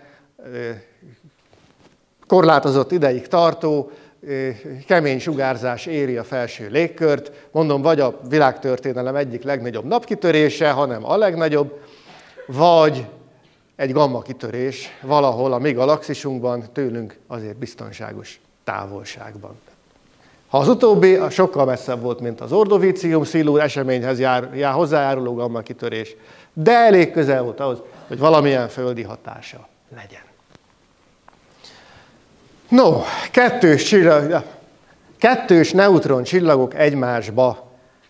korlátozott ideig tartó kemény sugárzás éri a felső légkört, mondom, vagy a világtörténelem egyik legnagyobb napkitörése, hanem a legnagyobb, vagy egy gamma kitörés valahol a mi galaxisunkban, tőlünk azért biztonságos távolságban. Ha az utóbbi sokkal messzebb volt, mint az Ordovicium-Silur eseményhez hozzájáruló gamma kitörés, de elég közel volt ahhoz, hogy valamilyen földi hatása legyen. No, kettős neutron csillagok egymásba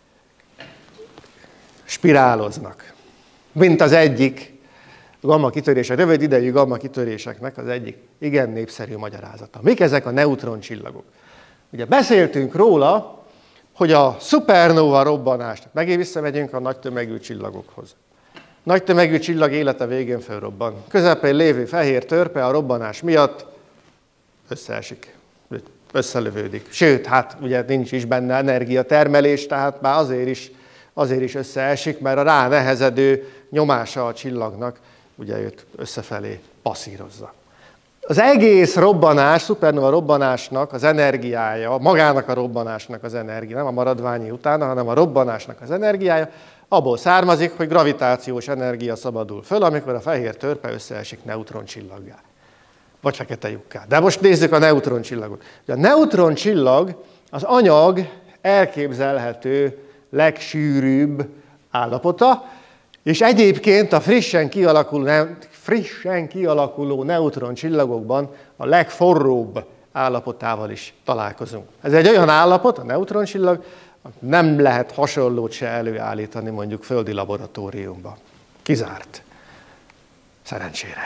spiráloznak. Mint az egyik gamma kitörés, a rövid idejű gamma kitöréseknek az egyik igen népszerű magyarázata. Mik ezek a neutron csillagok? Ugye beszéltünk róla, hogy a szupernóva robbanást, megint visszamegyünk a nagy tömegű csillagokhoz. Nagy tömegű csillag élete végén fölrobban. Közepén lévő fehér törpe a robbanás miatt összeesik, összelövődik. Sőt, hát ugye nincs is benne energiatermelés, tehát már azért is összeesik, mert a rá nehezedő nyomása a csillagnak ugye őt összefelé passzírozza. Az egész robbanás, szupernova robbanásnak az energiája, magának a robbanásnak az energia, nem a maradványi utána, hanem a robbanásnak az energiája, abból származik, hogy gravitációs energia szabadul föl, amikor a fehér törpe összeesik neutroncsillaggá, vagy fekete lyukká. De most nézzük a neutroncsillagot. A neutroncsillag az anyag elképzelhető legsűrűbb állapota, és egyébként a frissen kialakuló neutroncsillagokban a legforróbb állapotával is találkozunk. Ez egy olyan állapot, a neutroncsillag, nem lehet hasonlót se előállítani mondjuk földi laboratóriumban. Kizárt. Szerencsére.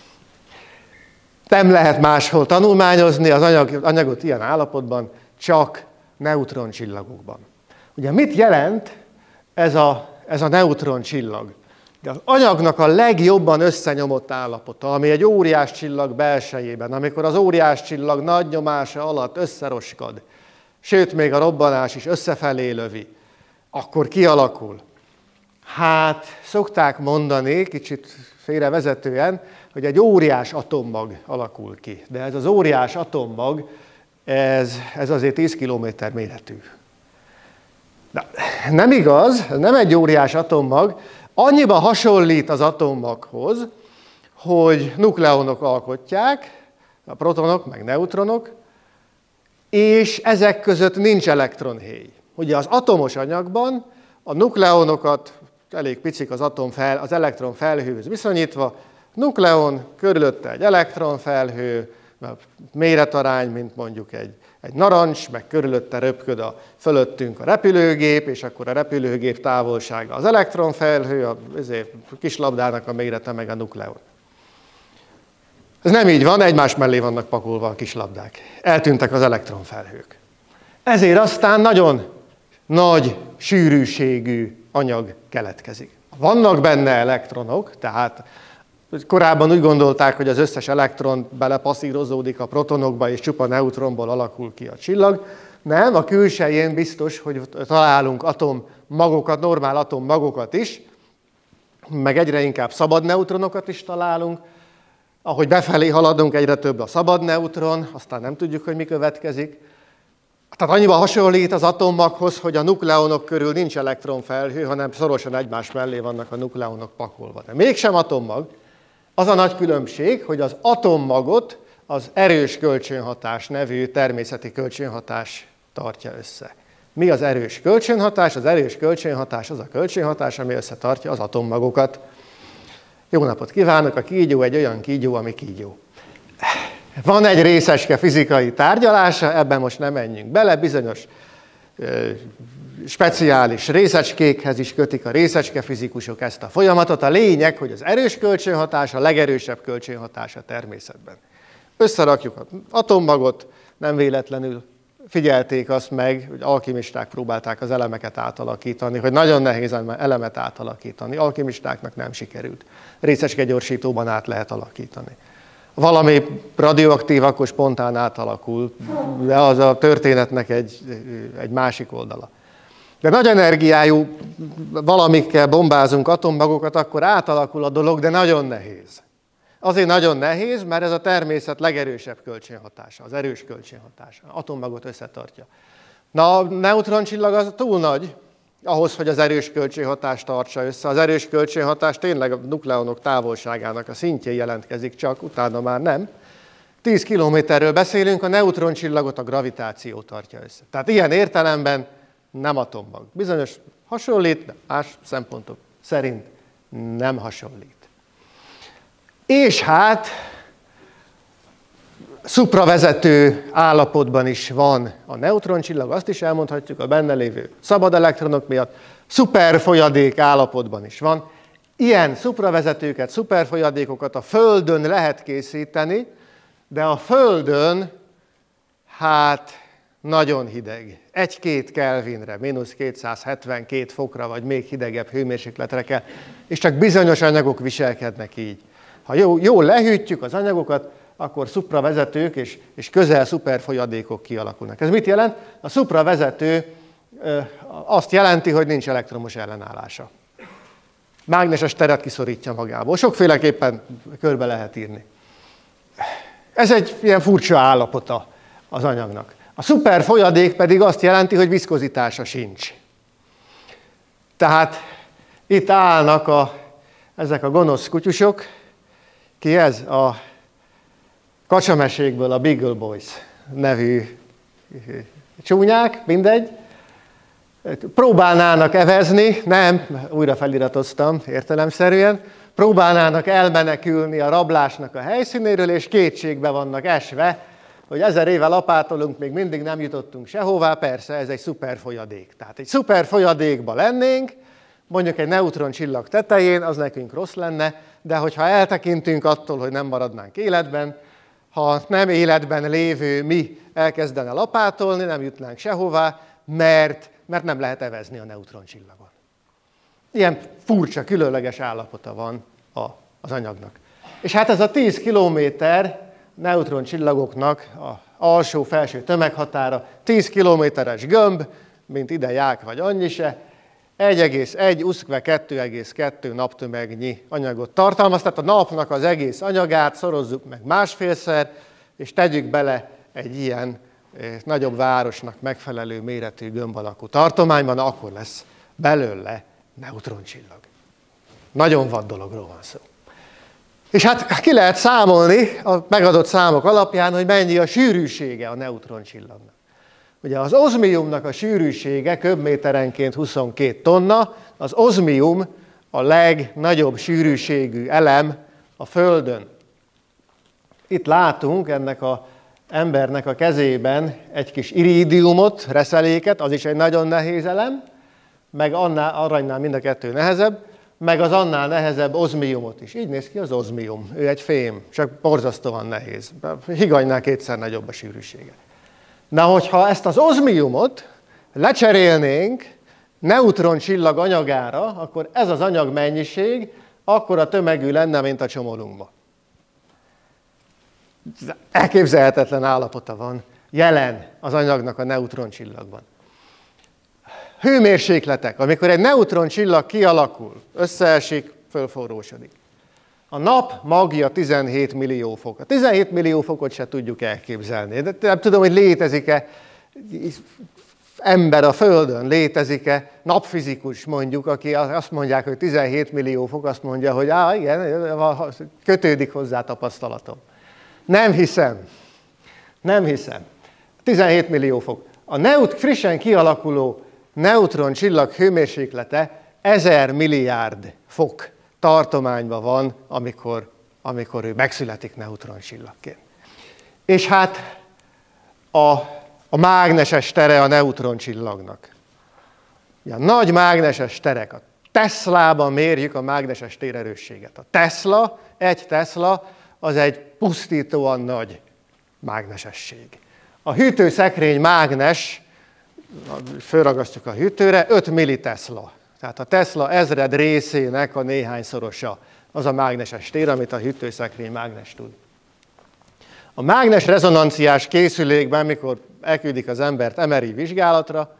Nem lehet máshol tanulmányozni az anyagot ilyen állapotban, csak neutroncsillagokban. Ugye mit jelent ez a neutroncsillag? Az anyagnak a legjobban összenyomott állapota, ami egy óriás csillag belsejében, amikor az óriás csillag nagy nyomása alatt összeroskad, sőt, még a robbanás is összefelé lövi, akkor kialakul. Hát, szokták mondani, kicsit félrevezetően, hogy egy óriás atommag alakul ki. De ez az óriás atommag, ez azért 10 kilométer méretű. De nem igaz, ez nem egy óriás atommag, annyiban hasonlít az atommaghoz, hogy nukleonok alkotják, a protonok meg neutronok, és ezek között nincs elektronhéj. Ugye az atomos anyagban a nukleonokat, elég picik az elektronfelhőhöz viszonyítva, nukleon, körülötte egy elektronfelhő, méretarány, mint mondjuk egy narancs, meg körülötte röpköd fölöttünk a repülőgép, és akkor a repülőgép távolsága az elektronfelhő, a kislabdának a mérete meg a nukleon. Ez nem így van, egymás mellé vannak pakolva a kis labdák. Eltűntek az elektronfelhők. Ezért aztán nagyon nagy sűrűségű anyag keletkezik. Vannak benne elektronok, tehát korábban úgy gondolták, hogy az összes elektron belepasszírozódik a protonokba, és csupa neutronból alakul ki a csillag. Nem, a külsején biztos, hogy találunk atommagokat, normál atommagokat is, meg egyre inkább szabad neutronokat is találunk. Ahogy befelé haladunk, egyre több a szabad neutron, aztán nem tudjuk, hogy mi következik. Tehát annyiban hasonlít az atommaghoz, hogy a nukleonok körül nincs elektronfelhő, hanem szorosan egymás mellé vannak a nukleonok pakolva. De mégsem atommag. Az a nagy különbség, hogy az atommagot az erős kölcsönhatás nevű természeti kölcsönhatás tartja össze. Mi az erős kölcsönhatás? Az erős kölcsönhatás az a kölcsönhatás, ami összetartja az atommagokat. Jó napot kívánok! A kígyó egy olyan kígyó, ami kígyó. Van egy részecske fizikai tárgyalása, ebben most nem menjünk bele, bizonyos speciális részecskékhez is kötik a részecskefizikusok ezt a folyamatot. A lényeg, hogy az erős kölcsönhatás a legerősebb kölcsönhatás a természetben. Összerakjuk az atommagot, nem véletlenül figyelték azt meg, hogy alkimisták próbálták az elemeket átalakítani, hogy nagyon nehéz elemet átalakítani. Alkimistáknak nem sikerült. Részecskegyorsítóban át lehet alakítani. Valami radioaktív, akkor spontán átalakul, de az a történetnek egy másik oldala. De nagy energiájú valamikkel bombázunk atommagokat, akkor átalakul a dolog, de nagyon nehéz. Azért nagyon nehéz, mert ez a természet legerősebb kölcsönhatása, az erős kölcsönhatása. Atommagot összetartja. Na, a neutroncsillag az túl nagy, ahhoz, hogy az erős kölcsönhatást tartsa össze. Az erős kölcsönhatás tényleg a nukleonok távolságának a szintjén jelentkezik, csak utána már nem. 10 kilométerről beszélünk, a neutroncsillagot a gravitáció tartja össze. Tehát ilyen értelemben nem atommag. Bizonyos hasonlít, de más szempontok szerint nem hasonlít. És hát szupravezető állapotban is van a neutroncsillag, azt is elmondhatjuk a benne lévő szabad elektronok miatt, szuperfolyadék állapotban is van. Ilyen szupravezetőket, szuperfolyadékokat a Földön lehet készíteni, de a Földön hát nagyon hideg. 1-2 Kelvinre, -272 fokra, vagy még hidegebb hőmérsékletre kell, és csak bizonyos anyagok viselkednek így. Ha jól lehűtjük az anyagokat, akkor szupravezetők és közel szuperfolyadékok kialakulnak. Ez mit jelent? A szupravezető azt jelenti, hogy nincs elektromos ellenállása. Mágneses teret kiszorítja magából. Sokféleképpen körbe lehet írni. Ez egy ilyen furcsa állapota az anyagnak. A szuperfolyadék pedig azt jelenti, hogy viszkozitása sincs. Tehát itt állnak ezek a gonosz kutyusok. Ki ez? A Kacsamesékből a Beagle Boys nevű csúnyák, mindegy. Próbálnának evezni, nem, újra feliratoztam értelemszerűen, próbálnának elmenekülni a rablásnak a helyszínéről, és kétségbe vannak esve, hogy 1000 éve lapátolunk, még mindig nem jutottunk sehová, persze ez egy szuperfolyadék. Tehát egy szuperfolyadékba lennénk, mondjuk egy neutroncsillag tetején, az nekünk rossz lenne, de hogyha eltekintünk attól, hogy nem maradnánk életben, ha nem életben lévő mi elkezdene lapátolni, nem jutnánk sehová, mert nem lehet evezni a neutroncsillagon. Ilyen furcsa, különleges állapota van az anyagnak. És hát ez a 10 kilométer neutroncsillagoknak az alsó-felső tömeghatára, 10 kilométeres gömb, mint ide Ják vagy annyi se, 1,1 uszkve 2,2 naptömegnyi anyagot tartalmaz, tehát a napnak az egész anyagát szorozzuk meg másfélszer, és tegyük bele egy ilyen nagyobb városnak megfelelő méretű gömb alakú tartományban, akkor lesz belőle neutroncsillag. Nagyon vad dologról van szó. És hát ki lehet számolni a megadott számok alapján, hogy mennyi a sűrűsége a neutroncsillagnak. Ugye az ozmiumnak a sűrűsége köbméterenként 22 tonna, az ozmium a legnagyobb sűrűségű elem a Földön. Itt látunk ennek az embernek a kezében egy kis iridiumot, reszeléket, az is egy nagyon nehéz elem, meg arranynál mind a kettő nehezebb. meg az annál nehezebb ozmiumot is. Így néz ki az ozmium. Ő egy fém, csak borzasztóan nehéz. Higanynál kétszer nagyobb a sűrűsége. Na, hogyha ezt az ozmiumot lecserélnénk neutroncsillag anyagára, akkor ez az anyag mennyiség akkora tömegű lenne, mint a csomódunkban. Elképzelhetetlen állapota van jelen az anyagnak a neutroncsillagban. Hőmérsékletek, amikor egy neutroncsillag kialakul, összeesik, fölforrósodik. A nap magja 17 millió fok. A 17 millió fokot se tudjuk elképzelni. De nem tudom, hogy létezik-e ember a Földön, létezik-e napfizikus mondjuk, aki azt mondják, hogy 17 millió fok, azt mondja, hogy igen, kötődik hozzá tapasztalatom. Nem hiszem. 17 millió fok. A frissen kialakuló neutroncsillag hőmérséklete 1000 milliárd fok tartományban van, amikor ő megszületik neutroncsillagként. És hát a mágneses tere a neutroncsillagnak. A nagy mágneses terek. A Teslában mérjük a mágneses térerősséget. Egy Tesla az egy pusztítóan nagy mágnesesség. A hűtőszekrény mágnes, fölragasztjuk a hűtőre, 5 millitesla. Tehát a Tesla ezred részének a néhányszorosa az a mágneses tér, amit a hűtőszekrény mágnes tud. A mágnes rezonanciás készülékben, mikor elküldik az embert MRI vizsgálatra,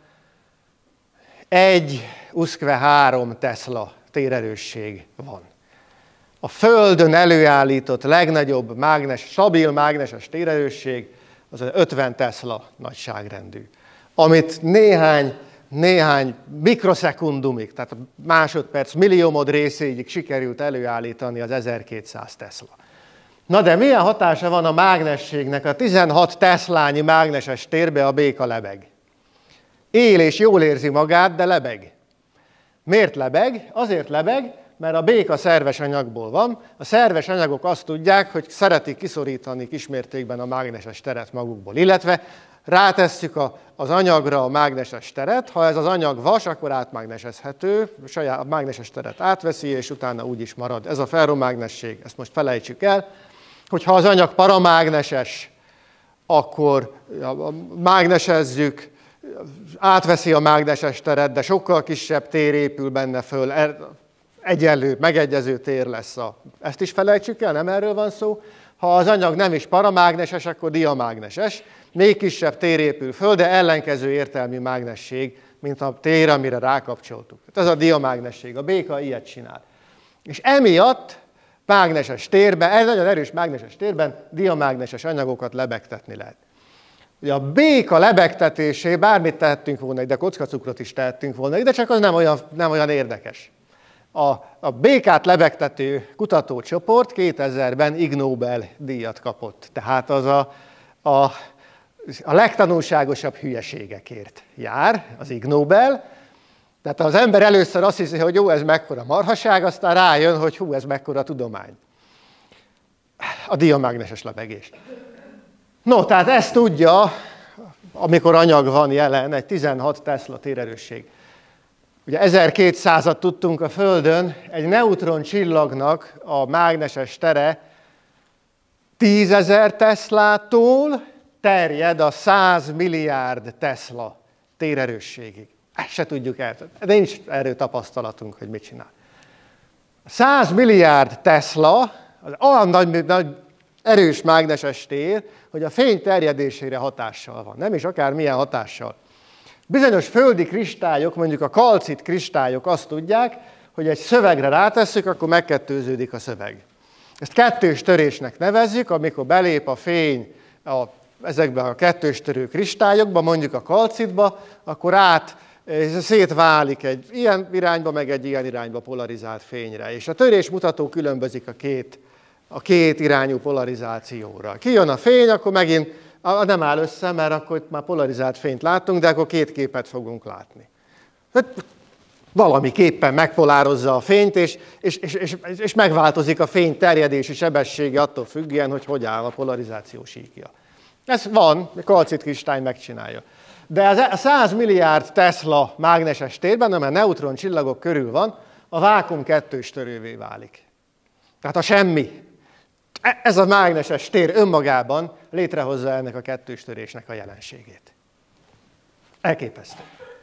1/3 Tesla térerősség van. A Földön előállított legnagyobb stabil mágneses térerősség az 50 Tesla nagyságrendű, amit néhány mikroszekundumig, tehát a másodperc milliómod részéig sikerült előállítani az 1200 Tesla. Na de milyen hatása van a mágnességnek? A 16 Teslányi mágneses térbe a béka lebeg. Él és jól érzi magát, de lebeg. Miért lebeg? Azért lebeg, mert a béka szerves anyagból van. A szerves anyagok azt tudják, hogy szeretik kiszorítani kismértékben a mágneses teret magukból, illetve rátesszük az anyagra a mágneses teret, ha ez az anyag vas, akkor átmágnesezhető, a mágneses teret átveszi, és utána úgy is marad. Ez a ferromágnesség, ezt most felejtsük el, hogyha az anyag paramágneses, akkor mágnesezzük, átveszi a mágneses teret, de sokkal kisebb tér épül benne föl, egyenlő, megegyező tér lesz. Ezt is felejtsük el, nem erről van szó. Ha az anyag nem is paramágneses, akkor diamágneses. Még kisebb tér épül föl, de ellenkező értelmű mágnesség, mint a tér, amire rákapcsoltuk. Ez a diamágnesség. A béka ilyet csinál. És emiatt mágneses térben, egy nagyon erős mágneses térben diamágneses anyagokat lebegtetni lehet. Ugye a béka lebegtetésé bármit tehettünk volna, de kockacukrot is tehettünk volna, de csak az nem olyan érdekes. A békát lebegtető kutatócsoport 2000-ben Ig Nobel-díjat kapott. Tehát az a legtanulságosabb hülyeségekért jár, az Ig Nobel. Tehát az ember először azt hiszi, hogy jó, ez mekkora marhaság, aztán rájön, hogy hú, ez mekkora tudomány. A diamágneses lebegés. No, tehát ezt tudja, amikor anyag van jelen, egy 16 Tesla térerősség. Ugye 1200-at tudtunk a Földön, egy neutroncsillagnak a mágneses tere 10.000 Teslától terjed a 100 milliárd Tesla térerősségig. Ezt se tudjuk el. De nincs erről tapasztalatunk, hogy mit csinál. 100 milliárd Tesla az olyan nagy erős mágneses tér, hogy a fény terjedésére hatással van. Nem is akármilyen hatással. Bizonyos földi kristályok, mondjuk a kalcit kristályok azt tudják, hogy egy szövegre rátesszük, akkor megkettőződik a szöveg. Ezt kettős törésnek nevezzük, amikor belép a fény ezekben a kettős törő kristályokba, mondjuk a kalcitba, akkor szétválik egy ilyen irányba, meg egy ilyen irányba polarizált fényre. És a törésmutató különbözik a két irányú polarizációra. Kijön a fény, akkor megint nem áll össze, mert akkor már polarizált fényt látunk, de akkor két képet fogunk látni. Valamiképpen megpolározza a fényt, és megváltozik a fény terjedési sebessége attól függően, hogy áll a polarizáció síkja. Ez van, a kalcitkristály megcsinálja. De a 100 milliárd Tesla mágneses térben, amely neutroncsillagok körül van, a vákuum kettős törővé válik. Tehát a semmi. Ez a mágneses tér önmagában létrehozza ennek a kettős törésnek a jelenségét. Elképesztő.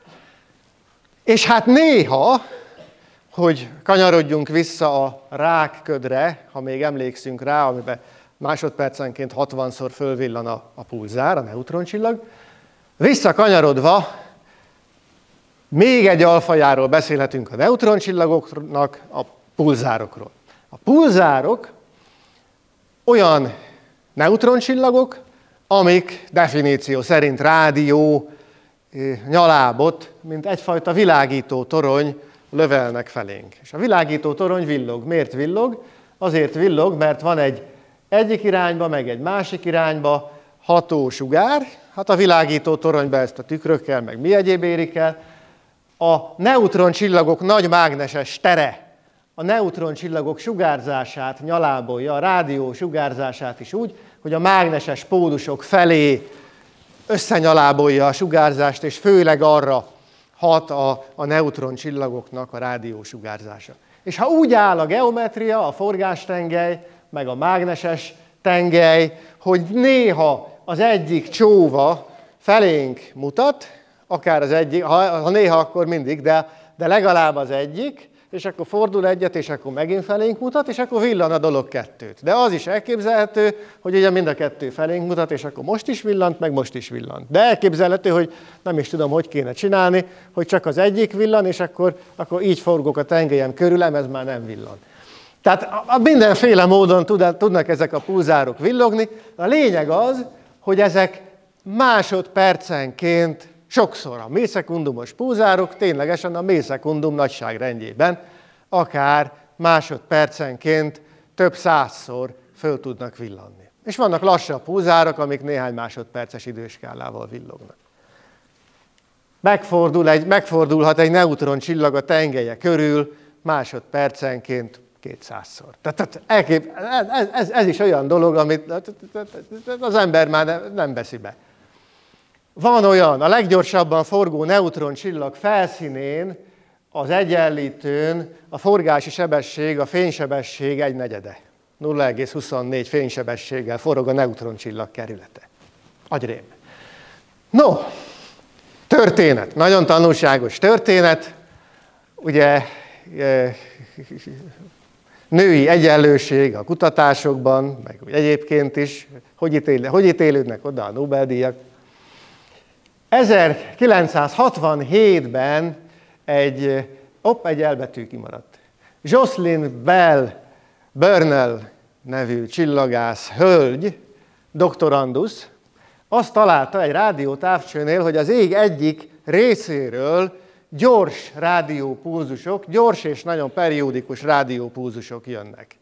És hát néha, hogy kanyarodjunk vissza a rákködre, ha még emlékszünk rá, amiben másodpercenként 60-szor fölvillan a pulzár, a neutroncsillag, visszakanyarodva még egy alfajáról beszélhetünk a neutroncsillagoknak, a pulzárokról. A pulzárok olyan neutroncsillagok, amik definíció szerint rádió nyalábot, mint egyfajta világító torony lövelnek felénk. És a világító torony villog. Miért villog? Azért villog, mert van egy egyik irányba, meg egy másik irányba ható sugár. Hát a világító toronyba ezt a tükrökkel, meg mi egyéb érik el. A neutroncsillagok nagy mágneses tere a neutroncsillagok sugárzását nyalábolja, a rádió sugárzását is úgy, hogy a mágneses pólusok felé összenyalábolja a sugárzást, és főleg arra hat a neutroncsillagoknak a rádiósugárzása. És ha úgy áll a geometria, a forgástengely, meg a mágneses tengely, hogy néha az egyik csóva felénk mutat, akár az egyik, ha néha, akkor mindig, de legalább az egyik, és akkor fordul egyet, és akkor megint felénk mutat, és akkor villan a dolog kettőt. De az is elképzelhető, hogy ugye mind a kettő felénk mutat, és akkor most is villant, meg most is villant. De elképzelhető, hogy nem is tudom, hogy kéne csinálni, hogy csak az egyik villan, és akkor így forgok a tengelyem körül, ez már nem villan. Tehát mindenféle módon tudnak ezek a pulzárok villogni. A lényeg az, hogy ezek másodpercenként sokszor a millisekundumos pulzárok ténylegesen a millisekundum nagyságrendjében, akár másodpercenként több százszor föl tudnak villanni. És vannak lassabb pulzárok, amik néhány másodperces időskálával villognak. Megfordulhat egy neutroncsillag a tengelye körül másodpercenként 200-szor. Tehát ez is olyan dolog, amit az ember már nem veszi be. Van olyan, a leggyorsabban forgó neutroncsillag felszínén, az egyenlítőn a forgási sebesség, a fénysebesség 1/4. 0,24 fénysebességgel forog a neutroncsillag kerülete. Agyrém. No, történet. Nagyon tanulságos történet. Ugye női egyenlőség a kutatásokban, meg egyébként is. Hogy ítélődnek oda a Nobel-díjak? 1967-ben egy elbetű kimaradt. Jocelyn Bell Burnell nevű csillagász hölgy, doktorandus, azt találta egy rádiótávcsőnél, hogy az ég egyik részéről gyors rádiópulzusok, gyors és nagyon periódikus rádiópulzusok jönnek.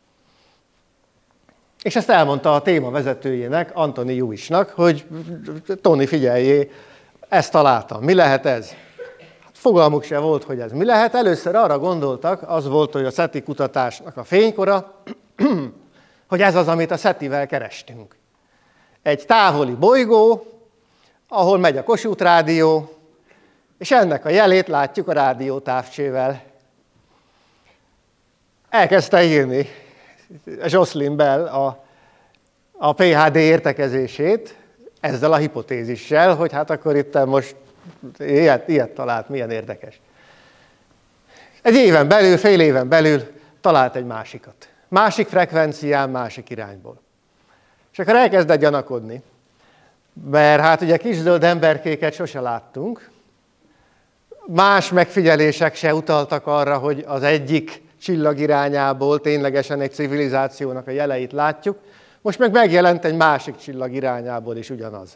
És ezt elmondta a téma vezetőjének, Anthony Hewish-nak, hogy Tony, figyeljé, ezt találtam. Mi lehet ez? Fogalmuk se volt, hogy ez mi lehet. Először arra gondoltak, az volt, hogy a SETI kutatásnak a fénykora, hogy ez az, amit a SETI-vel kerestünk. Egy távoli bolygó, ahol megy a Kossuth rádió, és ennek a jelét látjuk a rádiótávcsével. Elkezdte írni Jocelyn Bell a PhD értekezését ezzel a hipotézissel, hogy hát akkor itt most ilyet talált, milyen érdekes. Egy éven belül, fél éven belül talált egy másikat. Másik frekvencián, másik irányból. És akkor elkezdett gyanakodni, mert hát ugye kiszöld emberkéket sose láttunk, más megfigyelések se utaltak arra, hogy az egyik csillag irányából ténylegesen egy civilizációnak a jeleit látjuk, most meg megjelent egy másik csillag irányából is ugyanaz.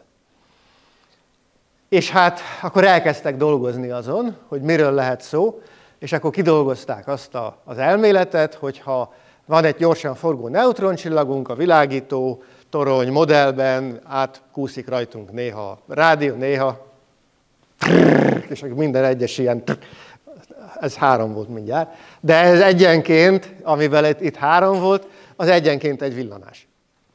És hát akkor elkezdtek dolgozni azon, hogy miről lehet szó, és akkor kidolgozták azt az elméletet, hogy ha van egy gyorsan forgó neutroncsillagunk, a világító torony modellben átkúszik rajtunk néha a rádió, néha és minden egyes ilyen, ez 3 volt mindjárt, de ez egyenként, amivel itt 3 volt, az egyenként egy villanás.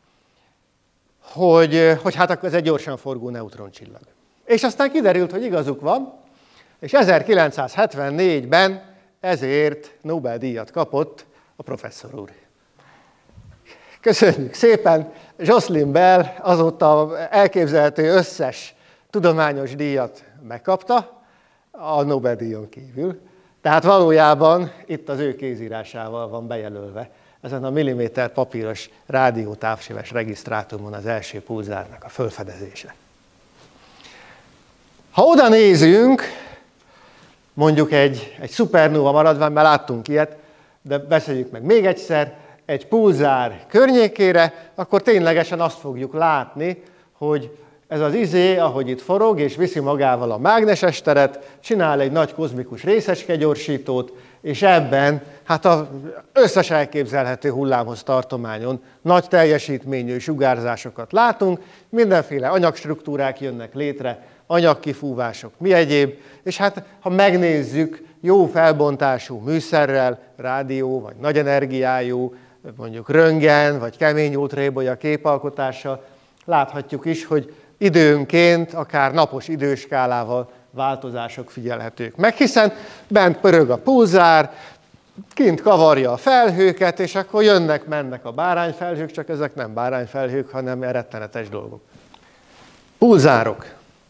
Hogy hát akkor ez egy gyorsan forgó neutroncsillag. És aztán kiderült, hogy igazuk van, és 1974-ben ezért Nobel-díjat kapott a professzor úr. Köszönjük szépen! Jocelyn Bell azóta elképzelhető összes tudományos díjat megkapta, a Nobel-díjon kívül. Tehát valójában itt az ő kézírásával van bejelölve ezen a milliméter papíros rádiótávséves regisztrátumon az első pulzárnak a felfedezése. Ha oda nézünk, mondjuk egy szupernóva maradványban láttunk ilyet, de beszéljük meg még egyszer, egy pulzár környékére, akkor ténylegesen azt fogjuk látni, hogy ez az izé, ahogy itt forog, és viszi magával a mágneses teret, csinál egy nagy kozmikus részecskegyorsítót, és ebben hát az összes elképzelhető hullámhoz tartományon nagy teljesítményű sugárzásokat látunk, mindenféle anyagstruktúrák jönnek létre, anyagkifúvások, mi egyéb, és hát ha megnézzük jó felbontású műszerrel, rádió, vagy nagy energiájú, mondjuk röntgen, vagy kemény ultraébolya képalkotással, láthatjuk is, hogy időnként, akár napos időskálával változások figyelhetők meg, hiszen bent pörög a pulzár, kint kavarja a felhőket, és akkor jönnek-mennek a bárányfelhők, csak ezek nem bárányfelhők, hanem rettenetes dolgok. Pulzárok.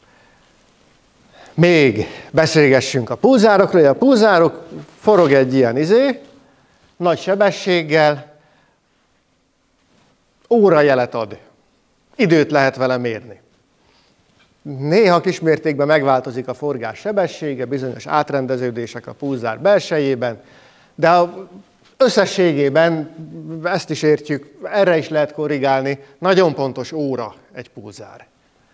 Még beszélgessünk a pulzárokról. A pulzárok forog egy ilyen nagy sebességgel, órajelet ad. Időt lehet vele mérni. Néha kismértékben megváltozik a forgás sebessége, bizonyos átrendeződések a pulzár belsejében, de összességében ezt is értjük, erre is lehet korrigálni, nagyon pontos óra egy pulzár.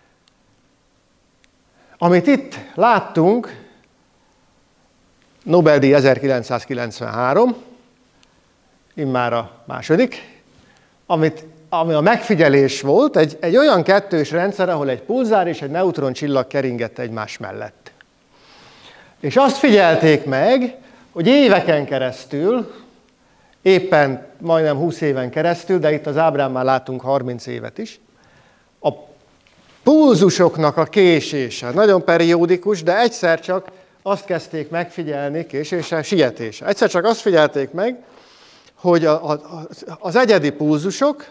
Amit itt láttunk, Nobel-díj 1993, immár a második, ami a megfigyelés volt, egy olyan kettős rendszer, ahol egy pulzár és egy neutroncsillag keringett egymás mellett. És azt figyelték meg, hogy éveken keresztül, éppen majdnem 20 éven keresztül, de itt az ábrán már látunk 30 évet is, a pulzusoknak a késése, nagyon periódikus, de egyszer csak azt kezdték megfigyelni, késése, sietése. Egyszer csak azt figyelték meg, hogy az egyedi pulzusok,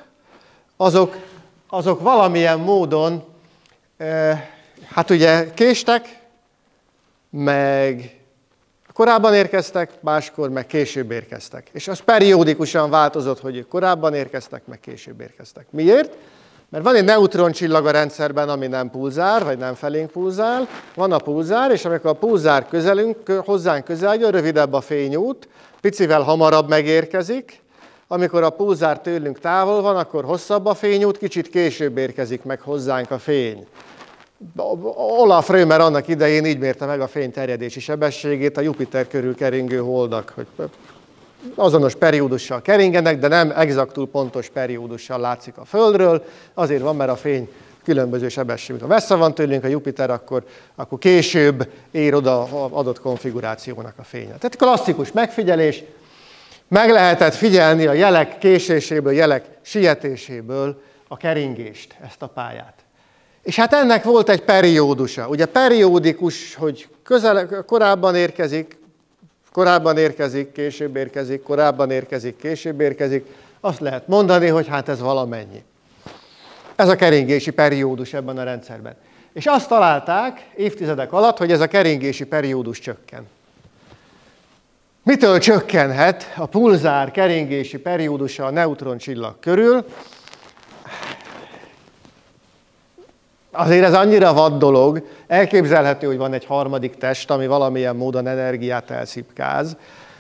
azok valamilyen módon, hát ugye késtek, meg korábban érkeztek, máskor meg később érkeztek. És az periódikusan változott, hogy korábban érkeztek, meg később érkeztek. Miért? Mert van egy neutroncsillag a rendszerben, ami nem pulzár, vagy nem felénk pulzál. Van a pulzár, és amikor a pulzár hozzánk közel jön, rövidebb a fényút, picivel hamarabb megérkezik. Amikor a pulzár tőlünk távol van, akkor hosszabb a fényút, kicsit később érkezik meg hozzánk a fény. Olaf Römer annak idején így mérte meg a fény terjedési sebességét a Jupiter körül keringő holdak, hogy azonos periódussal keringenek, de nem exaktul pontos periódussal látszik a Földről. Azért van, mert a fény különböző sebességű. Ha messze van tőlünk a Jupiter, akkor később ér oda adott konfigurációnak a fénye. Tehát klasszikus megfigyelés. Meg lehetett figyelni a jelek késéséből, jelek sietéséből a keringést, ezt a pályát. És hát ennek volt egy periódusa. Ugye periódikus, hogy korábban érkezik, később érkezik, korábban érkezik, később érkezik. Azt lehet mondani, hogy hát ez valamennyi. Ez a keringési periódus ebben a rendszerben. És azt találták évtizedek alatt, hogy ez a keringési periódus csökken. Mitől csökkenhet a pulzár keringési periódusa a neutroncsillag körül? Azért ez annyira vad dolog, elképzelhető, hogy van egy harmadik test, ami valamilyen módon energiát elszipkáz,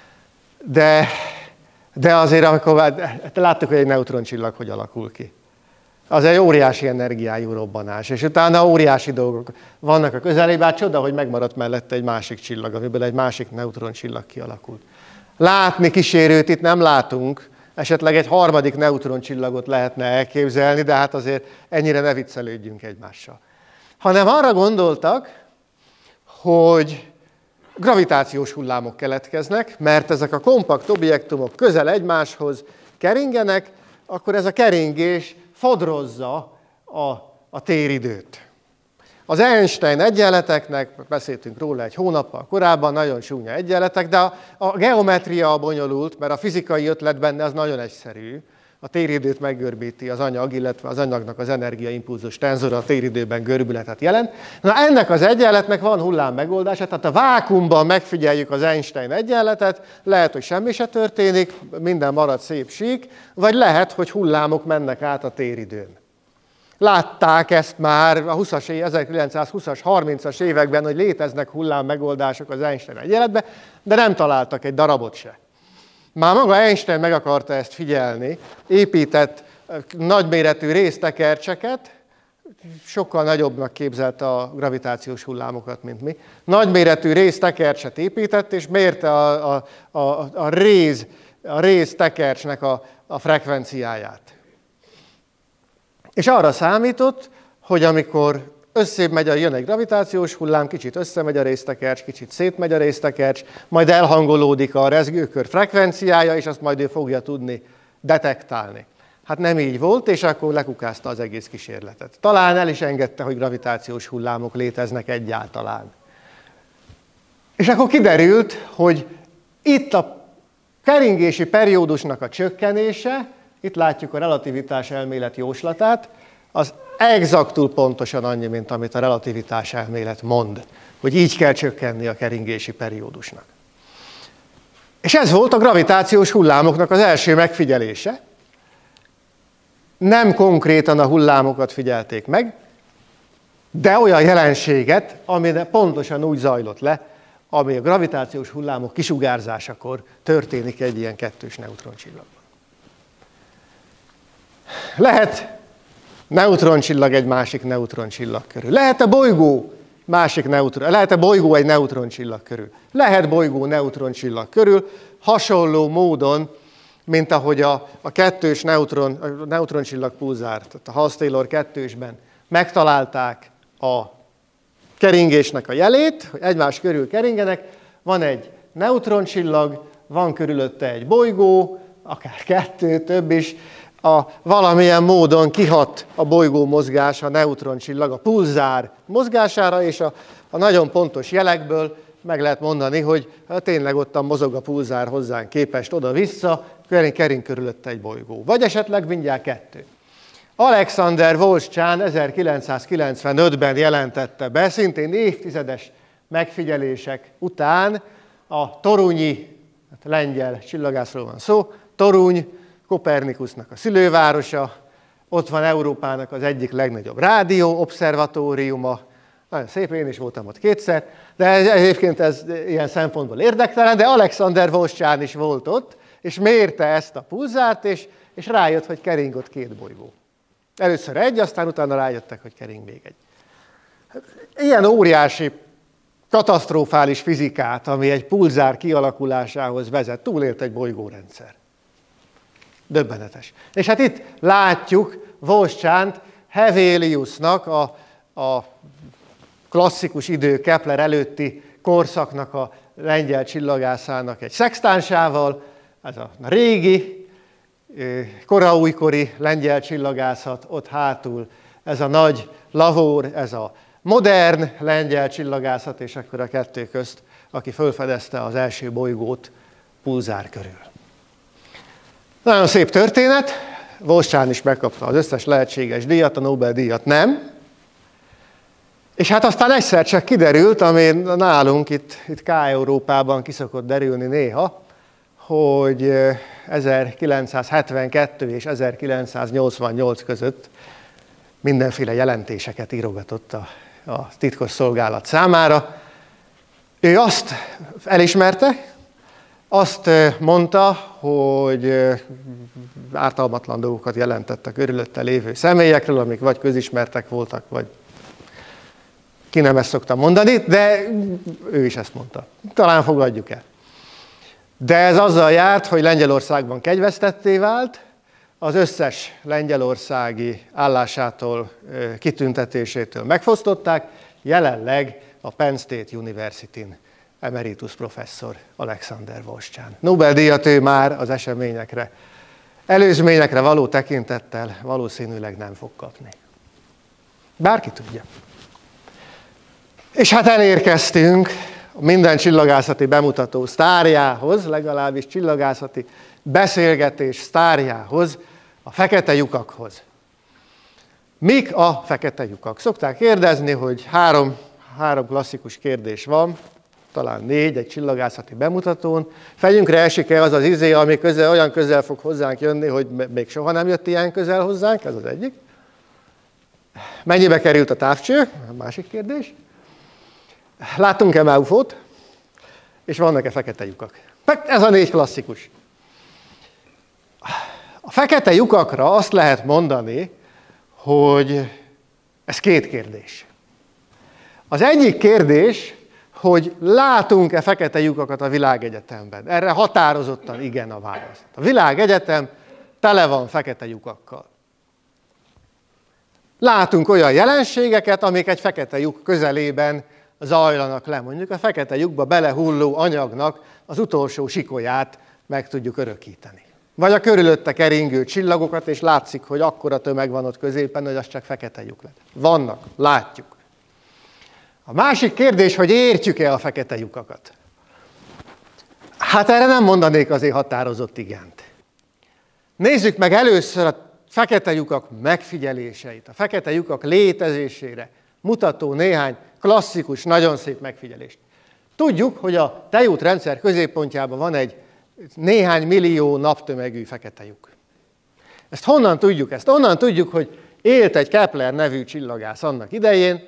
de azért, amikor láttuk, hogy egy neutroncsillag hogy alakul ki. Az egy óriási energiájú robbanás, és utána óriási dolgok vannak a közelében, hát csoda, hogy megmaradt mellette egy másik csillag, amiből egy másik neutroncsillag kialakult. Látni kísérőt itt nem látunk, esetleg egy harmadik neutroncsillagot lehetne elképzelni, de hát azért ennyire ne viccelődjünk egymással. Hanem arra gondoltak, hogy gravitációs hullámok keletkeznek, mert ezek a kompakt objektumok közel egymáshoz keringenek, akkor ez a keringés fodrozza a téridőt. Az Einstein egyenleteknek, beszéltünk róla egy hónappal korábban, nagyon csúnya egyenletek, de a geometria bonyolult, mert a fizikai ötlet benne az nagyon egyszerű. A téridőt meggörbíti az anyag, illetve az anyagnak az energiaimpulzus tenzora a téridőben görbületet jelent. Na ennek az egyenletnek van hullám megoldása, tehát a vákuumban megfigyeljük az Einstein egyenletet, lehet, hogy semmi se történik, minden marad szép sík, vagy lehet, hogy hullámok mennek át a téridőn. Látták ezt már a 1920-as, 30-as években, hogy léteznek hullám megoldások az Einstein egyenletben, de nem találtak egy darabot se. Már maga Einstein meg akarta ezt figyelni, épített nagyméretű résztekercseket, sokkal nagyobbnak képzelte a gravitációs hullámokat, mint mi. Nagyméretű résztekercset épített, és mérte a résztekercsnek a frekvenciáját. És arra számított, hogy amikor összébb megy, jön egy gravitációs hullám, kicsit összemegy a résztekercs, kicsit szétmegy a résztekercs, majd elhangolódik a rezgőkör frekvenciája, és azt majd ő fogja tudni detektálni. Hát nem így volt, és akkor lekukázta az egész kísérletet. Talán el is engedte, hogy gravitációs hullámok léteznek egyáltalán. És akkor kiderült, hogy itt a keringési periódusnak a csökkenése, itt látjuk a relativitás elmélet jóslatát, az exaktul pontosan annyi, mint amit a relativitás elmélet mond, hogy így kell csökkenni a keringési periódusnak. És ez volt a gravitációs hullámoknak az első megfigyelése. Nem konkrétan a hullámokat figyelték meg, de olyan jelenséget, ami pontosan úgy zajlott le, ami a gravitációs hullámok kisugárzásakor történik egy ilyen kettős neutroncsillagban. Lehet neutroncsillag egy másik neutroncsillag körül. Lehet-e bolygó egy neutroncsillag körül? Lehet bolygó neutroncsillag körül, hasonló módon, mint ahogy a kettős neutroncsillag pulzár, tehát a Hals-Taylor kettősben megtalálták a keringésnek a jelét, hogy egymás körül keringenek, van egy neutroncsillag, van körülötte egy bolygó, akár kettő, több is, valamilyen módon kihat a bolygó mozgása, a neutroncsillag, a pulzár mozgására, és a nagyon pontos jelekből meg lehet mondani, hogy tényleg ottan mozog a pulzár hozzánk képest oda-vissza, kering körülötte egy bolygó. Vagy esetleg mindjárt kettő. Alexander Wolszczán 1995-ben jelentette be, szintén évtizedes megfigyelések után, a torunyi, lengyel csillagászról van szó, Toruny, Kopernikusznak a szülővárosa, ott van Európának az egyik legnagyobb rádió obszervatóriuma, nagyon szép, én is voltam ott kétszer, de egyébként ez ilyen szempontból érdektelen, de Alexander Wolszczán is volt ott, és mérte ezt a pulzárt, és rájött, hogy kering ott két bolygó. Először egy, aztán utána rájöttek, hogy kering még egy. Ilyen óriási, katasztrofális fizikát, ami egy pulzár kialakulásához vezet, túlélt egy bolygórendszer. Döbbenetes. És hát itt látjuk Wolszczánt Heveliusnak, a klasszikus idő Kepler előtti korszaknak a lengyel csillagászának egy szextánsával, ez a régi, koraújkori lengyel csillagászat, ott hátul ez a nagy lavór, ez a modern lengyel csillagászat, és akkor a kettő közt, aki felfedezte az első bolygót pulzár körül. Nagyon szép történet, Wolszczán is megkapta az összes lehetséges díjat, a Nobel-díjat nem. És hát aztán egyszer csak kiderült, ami nálunk itt K-Európában ki szokott derülni néha, hogy 1972 és 1988 között mindenféle jelentéseket írogatott a titkos szolgálat számára. Ő azt elismerte, azt mondta, hogy ártalmatlan dolgokat jelentett a körülötte lévő személyekről, amik vagy közismertek voltak, vagy ki nem ezt szoktam mondani, de ő is ezt mondta. Talán fogadjuk el. De ez azzal járt, hogy Lengyelországban kegyvesztetté vált, az összes lengyelországi állásától, kitüntetésétől megfosztották, jelenleg a Penn State University-n emeritus professzor Alexander Wolszczán. Nobel-díjat ő már az eseményekre, előzményekre való tekintettel valószínűleg nem fog kapni. Bárki tudja. És hát elérkeztünk minden csillagászati bemutató sztárjához, legalábbis csillagászati beszélgetés sztárjához, a fekete lyukakhoz. Mik a fekete lyukak? Szokták kérdezni, hogy három klasszikus kérdés van, talán 4 egy csillagászati bemutatón. Fejünkre esik-e az az izé, ami olyan közel fog hozzánk jönni, hogy még soha nem jött ilyen közel hozzánk, ez az egyik. Mennyibe került a távcső? A másik kérdés. Láttunk-e már UFO-t? És vannak-e fekete lyukak? Ez a 4 klasszikus. A fekete lyukakra azt lehet mondani, hogy ez 2 kérdés. Az egyik kérdés, hogy látunk-e fekete lyukakat a világegyetemben. Erre határozottan igen a válasz. A világegyetem tele van fekete lyukakkal. Látunk olyan jelenségeket, amik egy fekete lyuk közelében zajlanak le. Mondjuk a fekete lyukba belehulló anyagnak az utolsó sikolyát meg tudjuk örökíteni. Vagy a körülötte keringő csillagokat, és látszik, hogy akkora tömeg van ott középen, hogy az csak fekete lyuk lett. Vannak, látjuk. A másik kérdés, hogy értjük-e a fekete lyukakat? Hát erre nem mondanék azért határozott igent. Nézzük meg először a fekete lyukak megfigyeléseit, a fekete lyukak létezésére mutató néhány klasszikus, nagyon szép megfigyelést. Tudjuk, hogy a tejútrendszer középpontjában van egy néhány millió naptömegű fekete lyuk. Ezt honnan tudjuk? Ezt onnan tudjuk, hogy élt egy Kepler nevű csillagász annak idején,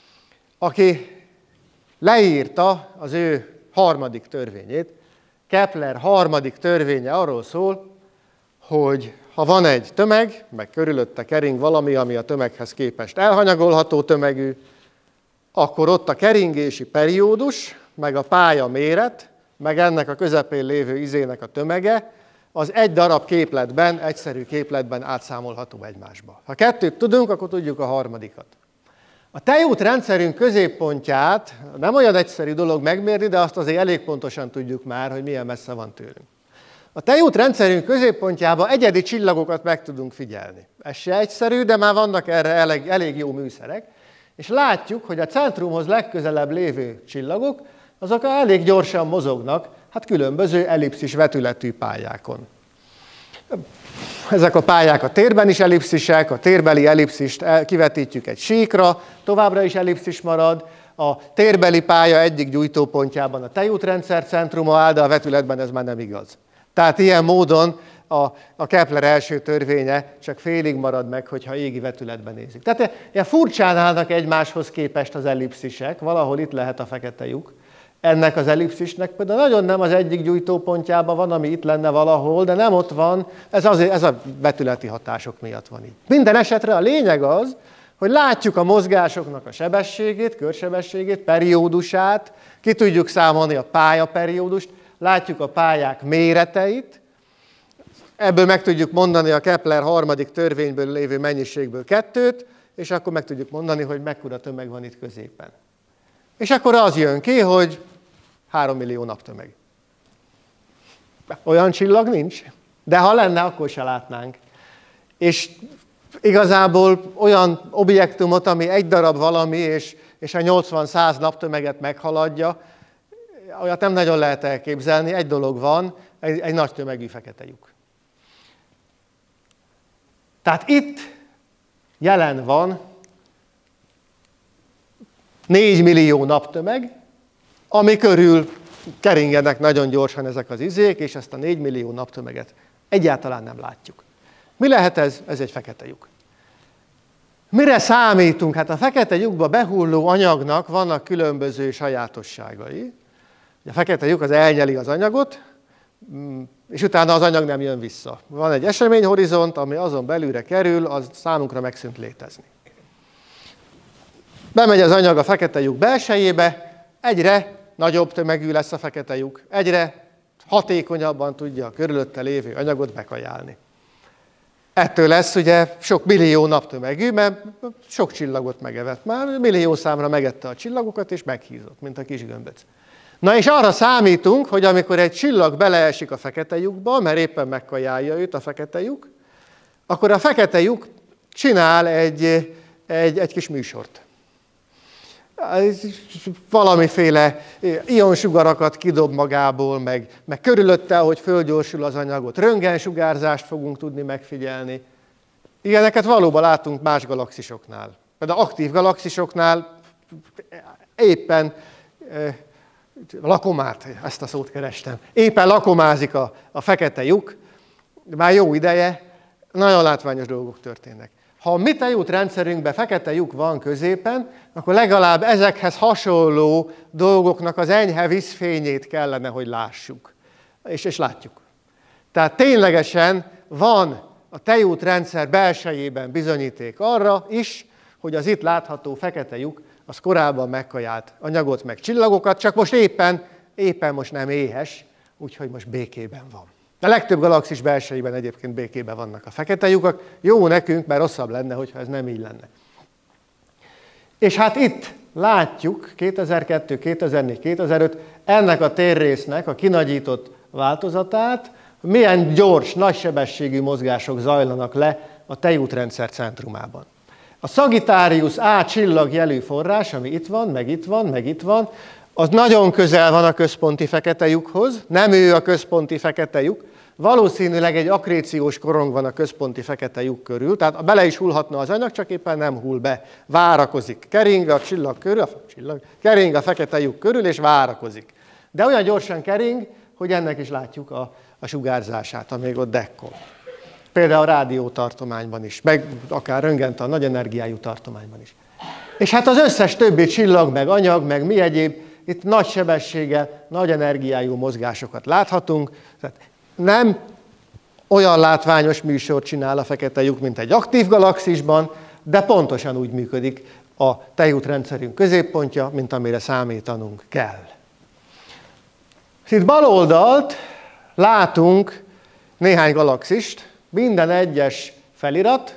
aki leírta az ő harmadik törvényét. Kepler harmadik törvénye arról szól, hogy ha van egy tömeg, meg körülötte kering valami, ami a tömeghez képest elhanyagolható tömegű, akkor ott a keringési periódus, meg a pálya méret, meg ennek a közepén lévő izének a tömege, az egy darab képletben, egyszerű képletben átszámolható egymásba. Ha 2-t tudunk, akkor tudjuk a harmadikat. A tejútrendszerünk középpontját nem olyan egyszerű dolog megmérni, de azt azért elég pontosan tudjuk már, hogy milyen messze van tőlünk. A tejútrendszerünk középpontjában egyedi csillagokat meg tudunk figyelni. Ez se egyszerű, de már vannak erre elég jó műszerek, és látjuk, hogy a centrumhoz legközelebb lévő csillagok, azok elég gyorsan mozognak, hát különböző ellipszis vetületű pályákon. Ezek a pályák a térben is ellipszisek, a térbeli ellipszist kivetítjük egy síkra, továbbra is ellipszis marad, a térbeli pálya egyik gyújtópontjában a tejútrendszer centruma áll, de a vetületben ez már nem igaz. Tehát ilyen módon a Kepler első törvénye csak félig marad meg, hogyha égi vetületben nézik. Tehát ilyen furcsán állnak egymáshoz képest az ellipszisek, valahol itt lehet a fekete lyuk. Ennek az ellipszisnek például nagyon nem az egyik gyújtópontjában van, ami itt lenne valahol, de nem ott van, ez a vetületi hatások miatt van így. Minden esetre a lényeg az, hogy látjuk a mozgásoknak a sebességét, körsebességét, periódusát, ki tudjuk számolni a pályaperiódust, látjuk a pályák méreteit, ebből meg tudjuk mondani a Kepler harmadik törvényből lévő mennyiségből 2-t, és akkor meg tudjuk mondani, hogy mekkora tömeg van itt középen. És akkor az jön ki, hogy 3 millió naptömeg. Olyan csillag nincs, de ha lenne, akkor se látnánk. És igazából olyan objektumot, ami egy darab valami, és a 80-100 naptömeget meghaladja, olyat nem nagyon lehet elképzelni. Egy dolog van, egy nagy tömegű fekete lyuk. Tehát itt jelen van 4 millió naptömeg, ami körül keringenek nagyon gyorsan ezek az izék, és ezt a 4 millió naptömeget egyáltalán nem látjuk. Mi lehet ez? Ez egy fekete lyuk. Mire számítunk? Hát a fekete lyukba behulló anyagnak vannak különböző sajátosságai. A fekete lyuk az elnyeli az anyagot, és utána az anyag nem jön vissza. Van egy eseményhorizont, ami azon belülre kerül, az számunkra megszűnt létezni. Bemegy az anyag a fekete lyuk belsejébe, egyre nagyobb tömegű lesz a fekete lyuk, egyre hatékonyabban tudja a körülötte lévő anyagot bekajálni. Ettől lesz ugye sok millió naptömegű, mert sok csillagot megevett már, millió számra megette a csillagokat, és meghízott, mint a kis gömböc. Na és arra számítunk, hogy amikor egy csillag beleesik a fekete lyukba, mert éppen megkajálja őt a fekete lyuk, akkor a fekete lyuk csinál egy kis műsort. valamiféle ionsugarakat kidob magából, meg körülötte, ahogy fölgyorsul az anyagot, röntgensugárzást fogunk tudni megfigyelni. Ilyeneket valóban látunk más galaxisoknál. Például aktív galaxisoknál éppen lakomát, ezt a szót kerestem, éppen lakomázik a fekete lyuk, már jó ideje, nagyon látványos dolgok történnek. Ha a mi tejútrendszerünkben fekete lyuk van középen, akkor legalább ezekhez hasonló dolgoknak az enyhe vízfényét kellene, hogy lássuk. És látjuk. Tehát ténylegesen van a tejútrendszer belsejében bizonyíték arra is, hogy az itt látható fekete lyuk az korábban megkajált anyagot, meg csillagokat, csak most éppen most nem éhes, úgyhogy most békében van. A legtöbb galaxis belsejében egyébként békében vannak a fekete lyukak. Jó nekünk, mert rosszabb lenne, hogyha ez nem így lenne. És hát itt látjuk 2002, 2004, 2005 ennek a térrésznek a kinagyított változatát, milyen gyors, nagysebességű mozgások zajlanak le a tejútrendszer centrumában. A Sagittarius A csillagjelű forrás, ami itt van, meg itt van, meg itt van, az nagyon közel van a központi fekete lyukhoz, nem ő a központi fekete lyuk, valószínűleg egy akréciós korong van a központi fekete lyuk körül, tehát bele is hullhatna az anyag, csak éppen nem hull be, várakozik, kering a csillag körül, kering a fekete lyuk körül, és várakozik. De olyan gyorsan kering, hogy ennek is látjuk a sugárzását, amíg ott dekkol. Például a rádiótartományban is, meg akár röntgentan, nagy energiájú tartományban is. És hát az összes többi csillag, meg anyag, meg mi egyéb, itt nagy sebességgel, nagy energiájú mozgásokat láthatunk. Tehát nem olyan látványos műsort csinál a fekete lyuk, mint egy aktív galaxisban, de pontosan úgy működik a tejútrendszerünk középpontja, mint amire számítanunk kell. Itt bal oldalt látunk néhány galaxist, minden egyes felirat,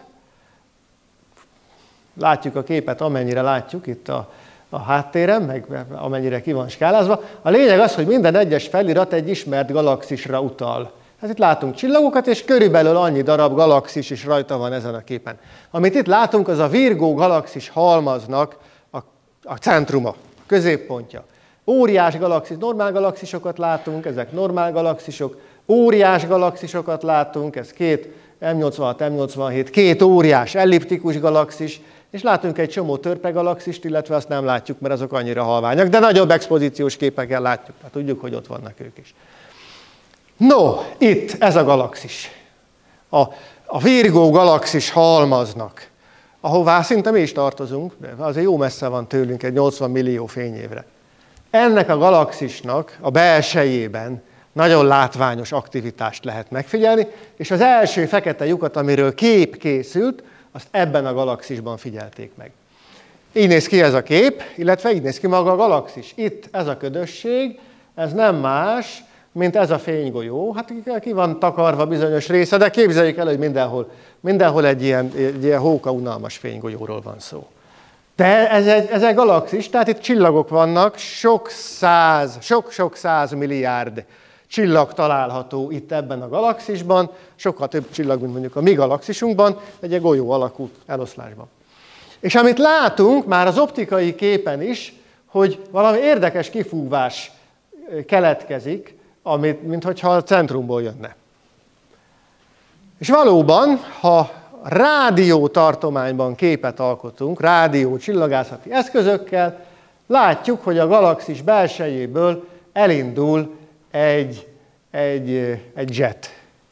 látjuk a képet, amennyire látjuk itt a háttéren, meg amennyire ki van skálázva. A lényeg az, hogy minden egyes felirat egy ismert galaxisra utal. Hát itt látunk csillagokat, és körülbelül annyi darab galaxis is rajta van ezen a képen. Amit itt látunk, az a Virgo galaxis halmaznak a centruma, a középpontja. Óriás galaxis, normál galaxisokat látunk, ezek normál galaxisok, óriás galaxisokat látunk, ez két M86, M87, két óriás elliptikus galaxis, és látunk egy csomó törpe galaxist, illetve azt nem látjuk, mert azok annyira halványak, de nagyobb expozíciós képekkel látjuk, tehát tudjuk, hogy ott vannak ők is. No, itt ez a galaxis. A Virgo galaxis halmaznak, ahová szinte mi is tartozunk, de azért jó messze van tőlünk, egy 80 millió fényévre. Ennek a galaxisnak a belsejében nagyon látványos aktivitást lehet megfigyelni, és az első fekete lyukat, amiről kép készült, azt ebben a galaxisban figyelték meg. Így néz ki ez a kép, illetve így néz ki maga a galaxis. Itt ez a ködösség, ez nem más, mint ez a fénygolyó. Hát ki van takarva bizonyos része, de képzeljük el, hogy mindenhol egy ilyen hóka unalmas fénygolyóról van szó. De ez egy galaxis, tehát itt csillagok vannak, sok száz milliárd csillag található itt ebben a galaxisban, sokkal több csillag, mint mondjuk a mi galaxisunkban, egy golyó alakú eloszlásban. És amit látunk már az optikai képen is, hogy valami érdekes kifúvás keletkezik, minthogyha a centrumból jönne. És valóban, ha rádiótartományban képet alkotunk, rádió csillagászati eszközökkel, látjuk, hogy a galaxis belsejéből elindul egy jet,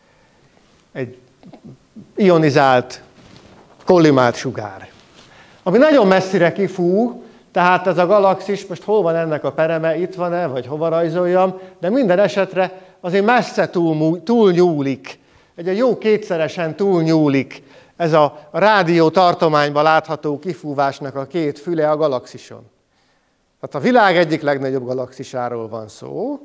egy ionizált, kollimált sugár, ami nagyon messzire kifúj, tehát ez a galaxis, most hol van ennek a pereme, itt van-e, vagy hova rajzoljam, de minden esetre azért messze túlnyúlik, egy jó kétszeresen túlnyúlik ez a rádió tartományban látható kifúvásnak a két füle a galaxison. Tehát a világ egyik legnagyobb galaxisáról van szó.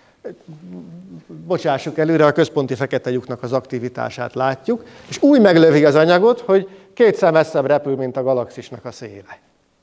Bocsássuk előre, a központi fekete lyuknak az aktivitását látjuk, és úgy meglövi az anyagot, hogy kétszer messzebb repül, mint a galaxisnak a széle.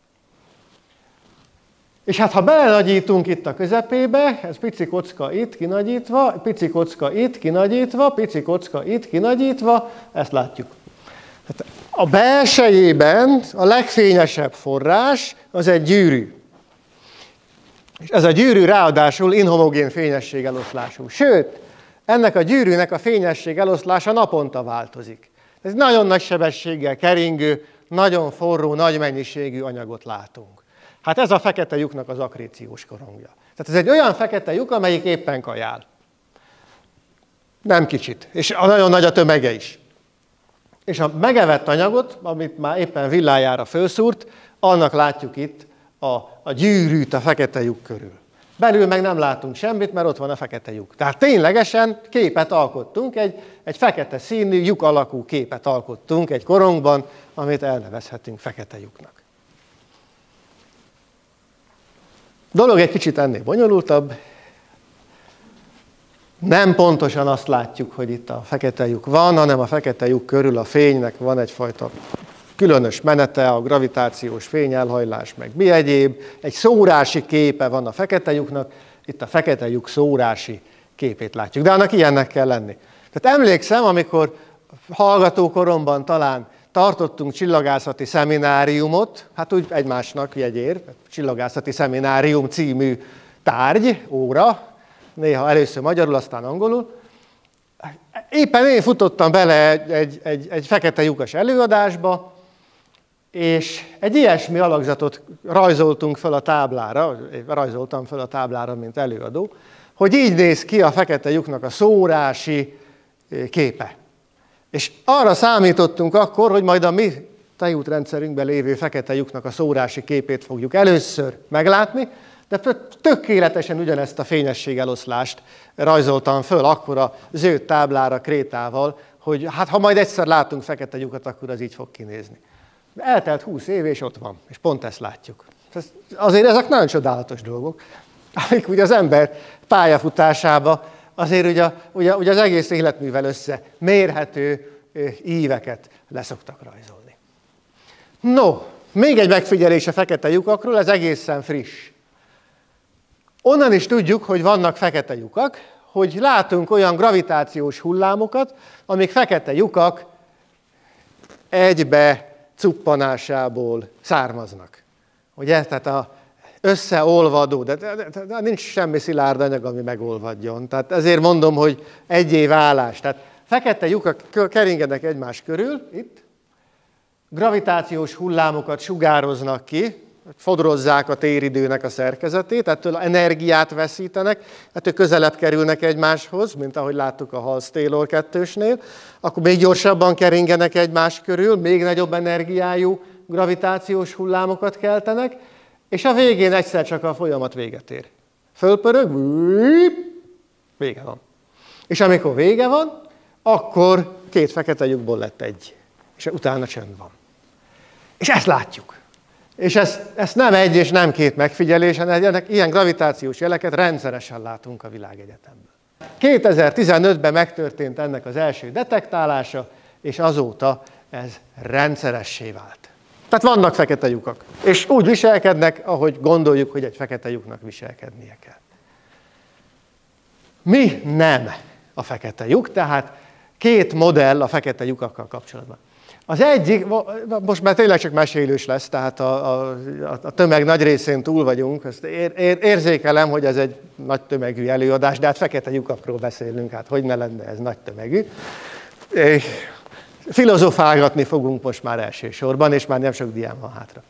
És hát ha belenagyítunk itt a közepébe, ez pici kocka itt kinagyítva, pici kocka itt kinagyítva, pici kocka itt kinagyítva, ezt látjuk. Hát A belsejében a legfényesebb forrás az egy gyűrű. És ez a gyűrű ráadásul inhomogén fényességeloszlású. Sőt, ennek a gyűrűnek a fényességeloszlása naponta változik. Ez nagyon nagy sebességgel keringő, nagyon forró, nagy mennyiségű anyagot látunk. Hát ez a fekete lyuknak az akréciós korongja. Tehát ez egy olyan fekete lyuk, amelyik éppen kajál. Nem kicsit, és nagyon nagy a tömege is. És a megevett anyagot, amit már éppen villájára fölszúrt, annak látjuk itt a gyűrűt a fekete lyuk körül. Belül meg nem látunk semmit, mert ott van a fekete lyuk. Tehát ténylegesen képet alkottunk, egy fekete színű, lyuk alakú képet alkottunk egy korongban, amit elnevezhetünk fekete lyuknak. Dolog egy kicsit ennél bonyolultabb. Nem pontosan azt látjuk, hogy itt a fekete lyuk van, hanem a fekete lyuk körül a fénynek van egyfajta különös menete, a gravitációs fényelhajlás, meg mi egyéb. Egy szórási képe van a fekete lyuknak, itt a fekete lyuk szórási képét látjuk, de annak ilyennek kell lenni. Tehát emlékszem, amikor hallgatókoromban talán tartottunk csillagászati szemináriumot, hát úgy egymásnak jegyér, csillagászati szeminárium című tárgy, óra, néha először magyarul, aztán angolul. Éppen én futottam bele egy fekete lyukas előadásba, és egy ilyesmi alakzatot rajzoltunk fel a táblára, rajzoltam fel a táblára, mint előadó, hogy így néz ki a fekete lyuknak a szórási képe. És arra számítottunk akkor, hogy majd a mi tejútrendszerünkben lévő fekete lyuknak a szórási képét fogjuk először meglátni, de tökéletesen ugyanezt a fényességeloszlást rajzoltam föl akkor a zöld táblára krétával, hogy hát ha majd egyszer látunk fekete lyukat, akkor az így fog kinézni. Eltelt 20 év, és ott van, és pont ezt látjuk. Azért ezek nagyon csodálatos dolgok, amik ugye az ember pályafutásába azért ugye az egész életművel össze mérhető íveket leszoktak rajzolni. No, még egy megfigyelés a fekete lyukakról, ez egészen friss. Onnan is tudjuk, hogy vannak fekete lyukak, hogy látunk olyan gravitációs hullámokat, amik fekete lyukak egybe cuppanásából származnak. Ugye? Tehát a összeolvadó, de nincs semmi szilárd anyag, ami megolvadjon. Tehát ezért mondom, hogy egyé válás. Tehát fekete lyukak keringenek egymás körül, itt, gravitációs hullámokat sugároznak ki, fodrozzák a téridőnek a szerkezetét, ettől energiát veszítenek, ettől közelebb kerülnek egymáshoz, mint ahogy láttuk a Hals-Taylor kettősnél, akkor még gyorsabban keringenek egymás körül, még nagyobb energiájú gravitációs hullámokat keltenek, és a végén egyszer csak a folyamat véget ér. Fölpörög, vége van. És amikor vége van, akkor két fekete lyukból lett egy, és utána csönd van. És ezt látjuk. És ezt nem egy és nem két megfigyelésen, ilyen gravitációs jeleket rendszeresen látunk a világegyetemben. 2015-ben megtörtént ennek az első detektálása, és azóta ez rendszeressé vált. Tehát vannak fekete lyukak, és úgy viselkednek, ahogy gondoljuk, hogy egy fekete lyuknak viselkednie kell. Mi nem a fekete lyuk, tehát két modell a fekete lyukakkal kapcsolatban. Az egyik, most már tényleg csak mesélős lesz, tehát a tömeg nagy részén túl vagyunk, ezt érzékelem, hogy ez egy nagy tömegű előadás, de hát fekete lyukakról beszélünk, hát hogy ne lenne ez nagy tömegű. Filozofálgatni fogunk most már elsősorban, és már nem sok diám van hátra.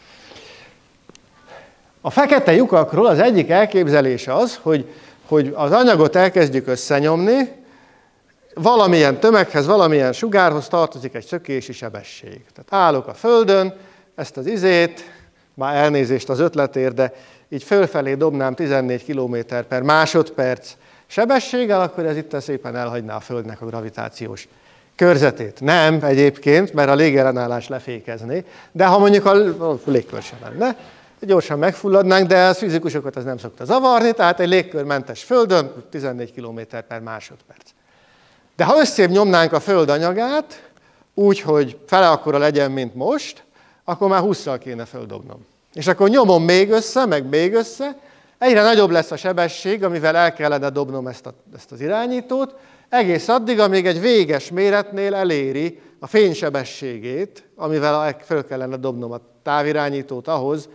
A fekete lyukakról az egyik elképzelés az, hogy az anyagot elkezdjük összenyomni, valamilyen tömeghez, valamilyen sugárhoz tartozik egy szökési sebesség. Tehát állok a Földön, ezt az izét, már elnézést az ötletért, de így fölfelé dobnám 14 km/másodperc sebességgel, akkor ez itt szépen elhagyná a Földnek a gravitációs körzetét. Nem egyébként, mert a légellenállás lefékezné, de ha mondjuk a légkör sem lenne, gyorsan megfulladnánk, de az fizikusokat az nem szokta zavarni, tehát egy légkörmentes Földön 14 km/másodperc. De ha összébb nyomnánk a Föld anyagát, úgy, hogy fele akkora legyen, mint most, akkor már 20-szal kéne földobnom. És akkor nyomom még össze, meg még össze, egyre nagyobb lesz a sebesség, amivel el kellene dobnom ezt az irányítót, egész addig, amíg egy véges méretnél eléri a fénysebességét, amivel föl kellene dobnom a távirányítót ahhoz,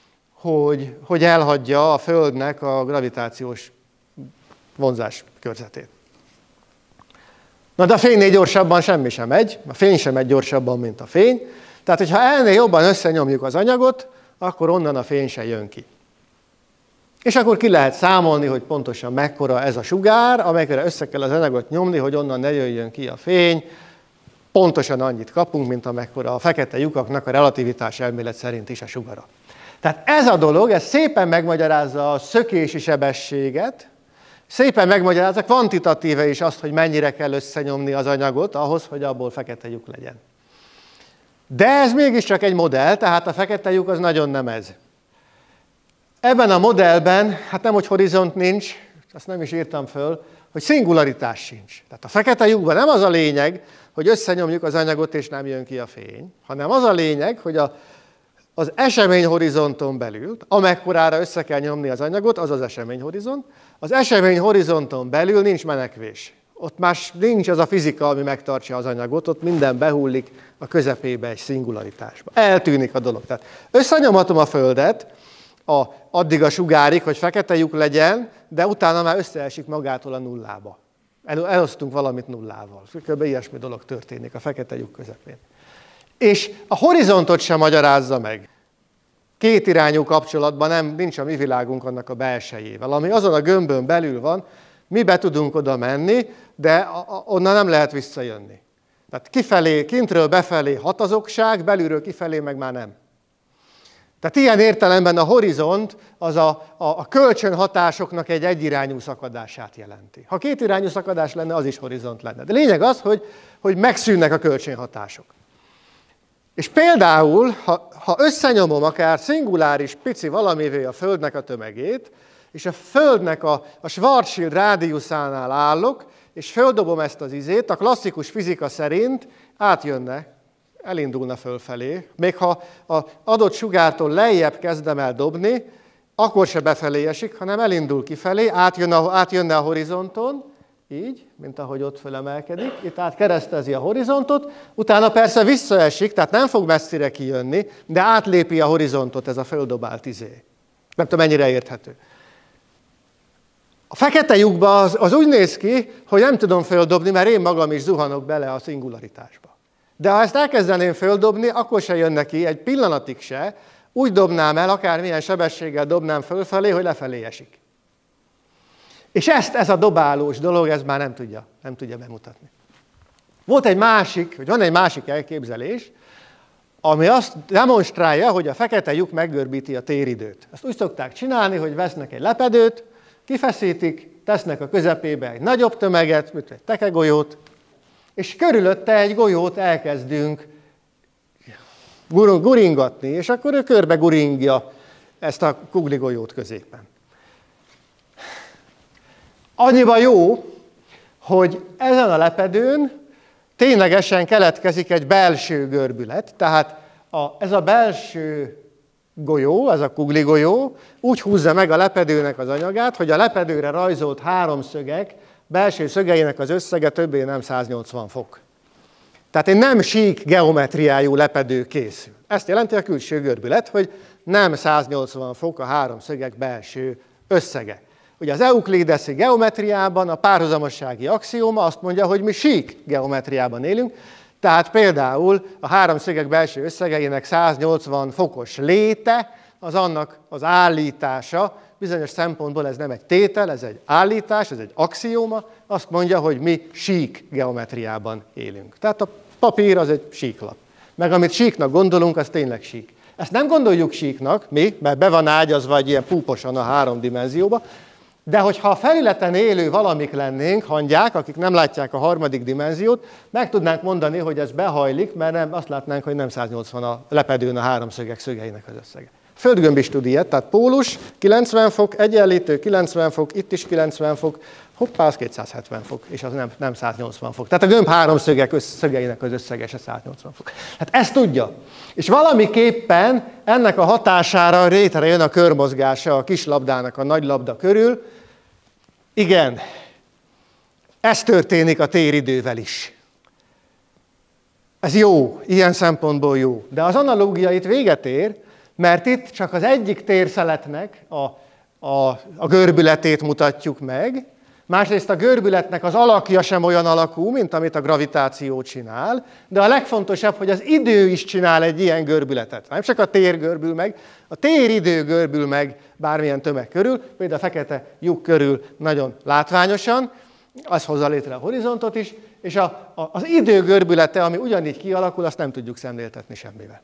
hogy elhagyja a Földnek a gravitációs vonzás körzetét. Na de a fénynél gyorsabban semmi sem megy, a fény sem megy gyorsabban, mint a fény. Tehát, hogyha ennél jobban összenyomjuk az anyagot, akkor onnan a fény se jön ki. És akkor ki lehet számolni, hogy pontosan mekkora ez a sugár, amelyekre össze kell az anyagot nyomni, hogy onnan ne jöjjön ki a fény. Pontosan annyit kapunk, mint amekkora a fekete lyukaknak a relativitás elmélet szerint is a sugara. Tehát ez a dolog, ez szépen megmagyarázza a szökési sebességet, szépen megmagyarázza kvantitatíve is azt, hogy mennyire kell összenyomni az anyagot ahhoz, hogy abból fekete lyuk legyen. De ez mégiscsak egy modell, tehát a fekete lyuk az nagyon nem ez. Ebben a modellben, hát nem, hogy horizont nincs, azt nem is írtam föl, hogy szingularitás sincs. Tehát a fekete lyukban nem az a lényeg, hogy összenyomjuk az anyagot és nem jön ki a fény, hanem az a lényeg, hogy az eseményhorizonton belül, amekkorára össze kell nyomni az anyagot, az az eseményhorizont, az eseményhorizonton belül nincs menekvés. Ott már nincs az a fizika, ami megtartja az anyagot, ott minden behullik a közepébe egy szingularitásba. Eltűnik a dolog. Tehát összenyomhatom a Földet addig a sugárig, hogy fekete lyuk legyen, de utána már összeesik magától a nullába. Elosztunk valamit nullával. Kb. Ilyesmi dolog történik a fekete lyuk közepén. És a horizontot sem magyarázza meg. Kétirányú kapcsolatban nincs a mi világunk annak a belsejével. Ami azon a gömbön belül van, mi be tudunk oda menni, de onnan nem lehet visszajönni. Tehát kifelé, kintről befelé hatazokság, belülről kifelé meg már nem. Tehát ilyen értelemben a horizont az a kölcsönhatásoknak egy egyirányú szakadását jelenti. Ha kétirányú szakadás lenne, az is horizont lenne. De lényeg az, hogy megszűnnek a kölcsönhatások. És például, ha összenyomom akár szinguláris pici valamivé a Földnek a tömegét, és a Földnek a Schwarzschild rádiuszánál állok, és földobom ezt az izét, a klasszikus fizika szerint átjönne, elindulna fölfelé. Még ha az adott sugártól lejjebb kezdem el dobni, akkor se befelé esik, hanem elindul kifelé, átjönne a horizonton, így, mint ahogy ott fölemelkedik, itt átkeresztezi a horizontot, utána persze visszaesik, tehát nem fog messzire kijönni, de átlépi a horizontot ez a földobált izé. Nem tudom, mennyire érthető. A fekete lyukba az úgy néz ki, hogy nem tudom földobni, mert én magam is zuhanok bele a szingularitásba. De ha ezt elkezdeném földobni, akkor se jön neki, egy pillanatig se, úgy dobnám el, akármilyen sebességgel dobnám fölfelé, hogy lefelé esik. És ez a dobálós dolog, ez már nem tudja bemutatni. Van egy másik elképzelés, ami azt demonstrálja, hogy a fekete lyuk meggörbíti a téridőt. Ezt úgy szokták csinálni, hogy vesznek egy lepedőt, kifeszítik, tesznek a közepébe egy nagyobb tömeget, mint egy tekegolyót, és körülötte egy golyót elkezdünk guringatni, és akkor ő körbe guringja ezt a kugligolyót középen. Annyiban jó, hogy ezen a lepedőn ténylegesen keletkezik egy belső görbület, tehát ez a belső golyó, ez a kugligolyó úgy húzza meg a lepedőnek az anyagát, hogy a lepedőre rajzolt háromszögek belső szögeinek az összege többé nem 180 fok. Tehát egy nem sík geometriájú lepedő készül. Ezt jelenti a külső görbület, hogy nem 180 fok a háromszögek belső összege. Ugye az euklideszi geometriában a párhuzamossági axióma azt mondja, hogy mi sík geometriában élünk, tehát például a háromszögek belső összegeinek 180 fokos léte, az annak az állítása, bizonyos szempontból ez nem egy tétel, ez egy állítás, ez egy axióma, azt mondja, hogy mi sík geometriában élünk. Tehát a papír az egy síklap. Meg amit síknak gondolunk, az tényleg sík. Ezt nem gondoljuk síknak, mi, mert be van ágyazva egy ilyen púposan a 3 dimenzióba, de hogyha a felületen élő valamik lennénk, hangyák, akik nem látják a 3. dimenziót, meg tudnánk mondani, hogy ez behajlik, mert nem, azt látnánk, hogy nem 180 a lepedőn a háromszögek szögeinek az összege. Földgömb is tud ilyet, tehát pólus, 90 fok, egyenlítő, 90 fok, itt is 90 fok, hoppá, az 270 fok, és az nem 180 fok. Tehát a gömb háromszögek szögeinek az összege se 180 fok. Hát ezt tudja. És valamiképpen ennek a hatására létrejön a körmozgása a kis labdának a nagy labda körül. Igen, ez történik a téridővel is. Ez jó, ilyen szempontból jó. De az analógia itt véget ér, mert itt csak az egyik térszeletnek a görbületét mutatjuk meg, másrészt a görbületnek az alakja sem olyan alakú, mint amit a gravitáció csinál, de a legfontosabb, hogy az idő is csinál egy ilyen görbületet. Nem csak a tér görbül meg, a téridő görbül meg bármilyen tömeg körül, például a fekete lyuk körül nagyon látványosan, az hozza létre a horizontot is, és az idő görbülete, ami ugyanígy kialakul, azt nem tudjuk szemléltetni semmivel.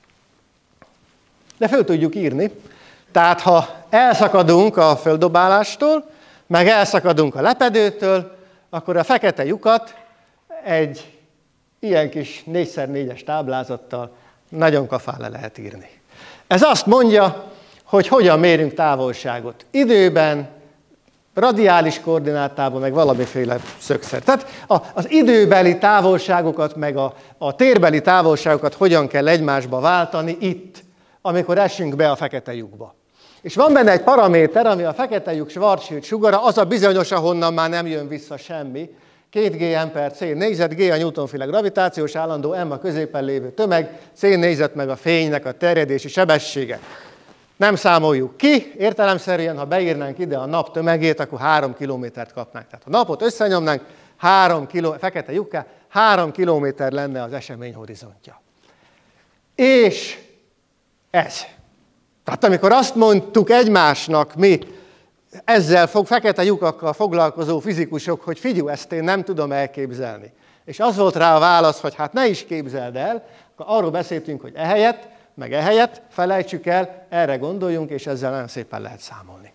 De föl tudjuk írni. Tehát ha elszakadunk a földdobálástól, meg elszakadunk a lepedőtől, akkor a fekete lyukat egy ilyen kis 4x4-es táblázattal nagyon kafán le lehet írni. Ez azt mondja, hogy hogyan mérünk távolságot időben, radiális koordinátában, meg valamiféle szögszer. Tehát az időbeli távolságokat, meg a térbeli távolságokat hogyan kell egymásba váltani itt, amikor esünk be a fekete lyukba. És van benne egy paraméter, ami a fekete lyuk Schwarzschild sugara, az a bizonyos, ahonnan már nem jön vissza semmi. 2 Gm/c négyzet, G a Newtonféle gravitációs állandó, M a középen lévő tömeg, C négyzet meg a fénynek a terjedési sebessége. Nem számoljuk ki, értelemszerűen, ha beírnánk ide a nap tömegét, akkor 3 kilométert kapnánk. Tehát a napot összenyomnánk, fekete lyukká, 3 kilométer lenne az esemény horizontja. És ez. Tehát amikor azt mondtuk egymásnak mi, ezzel fekete lyukakkal foglalkozó fizikusok, hogy figyelj, ezt én nem tudom elképzelni. És az volt rá a válasz, hogy hát ne is képzeld el, akkor arról beszéltünk, hogy ehelyett felejtsük el, erre gondoljunk, és ezzel nagyon szépen lehet számolni.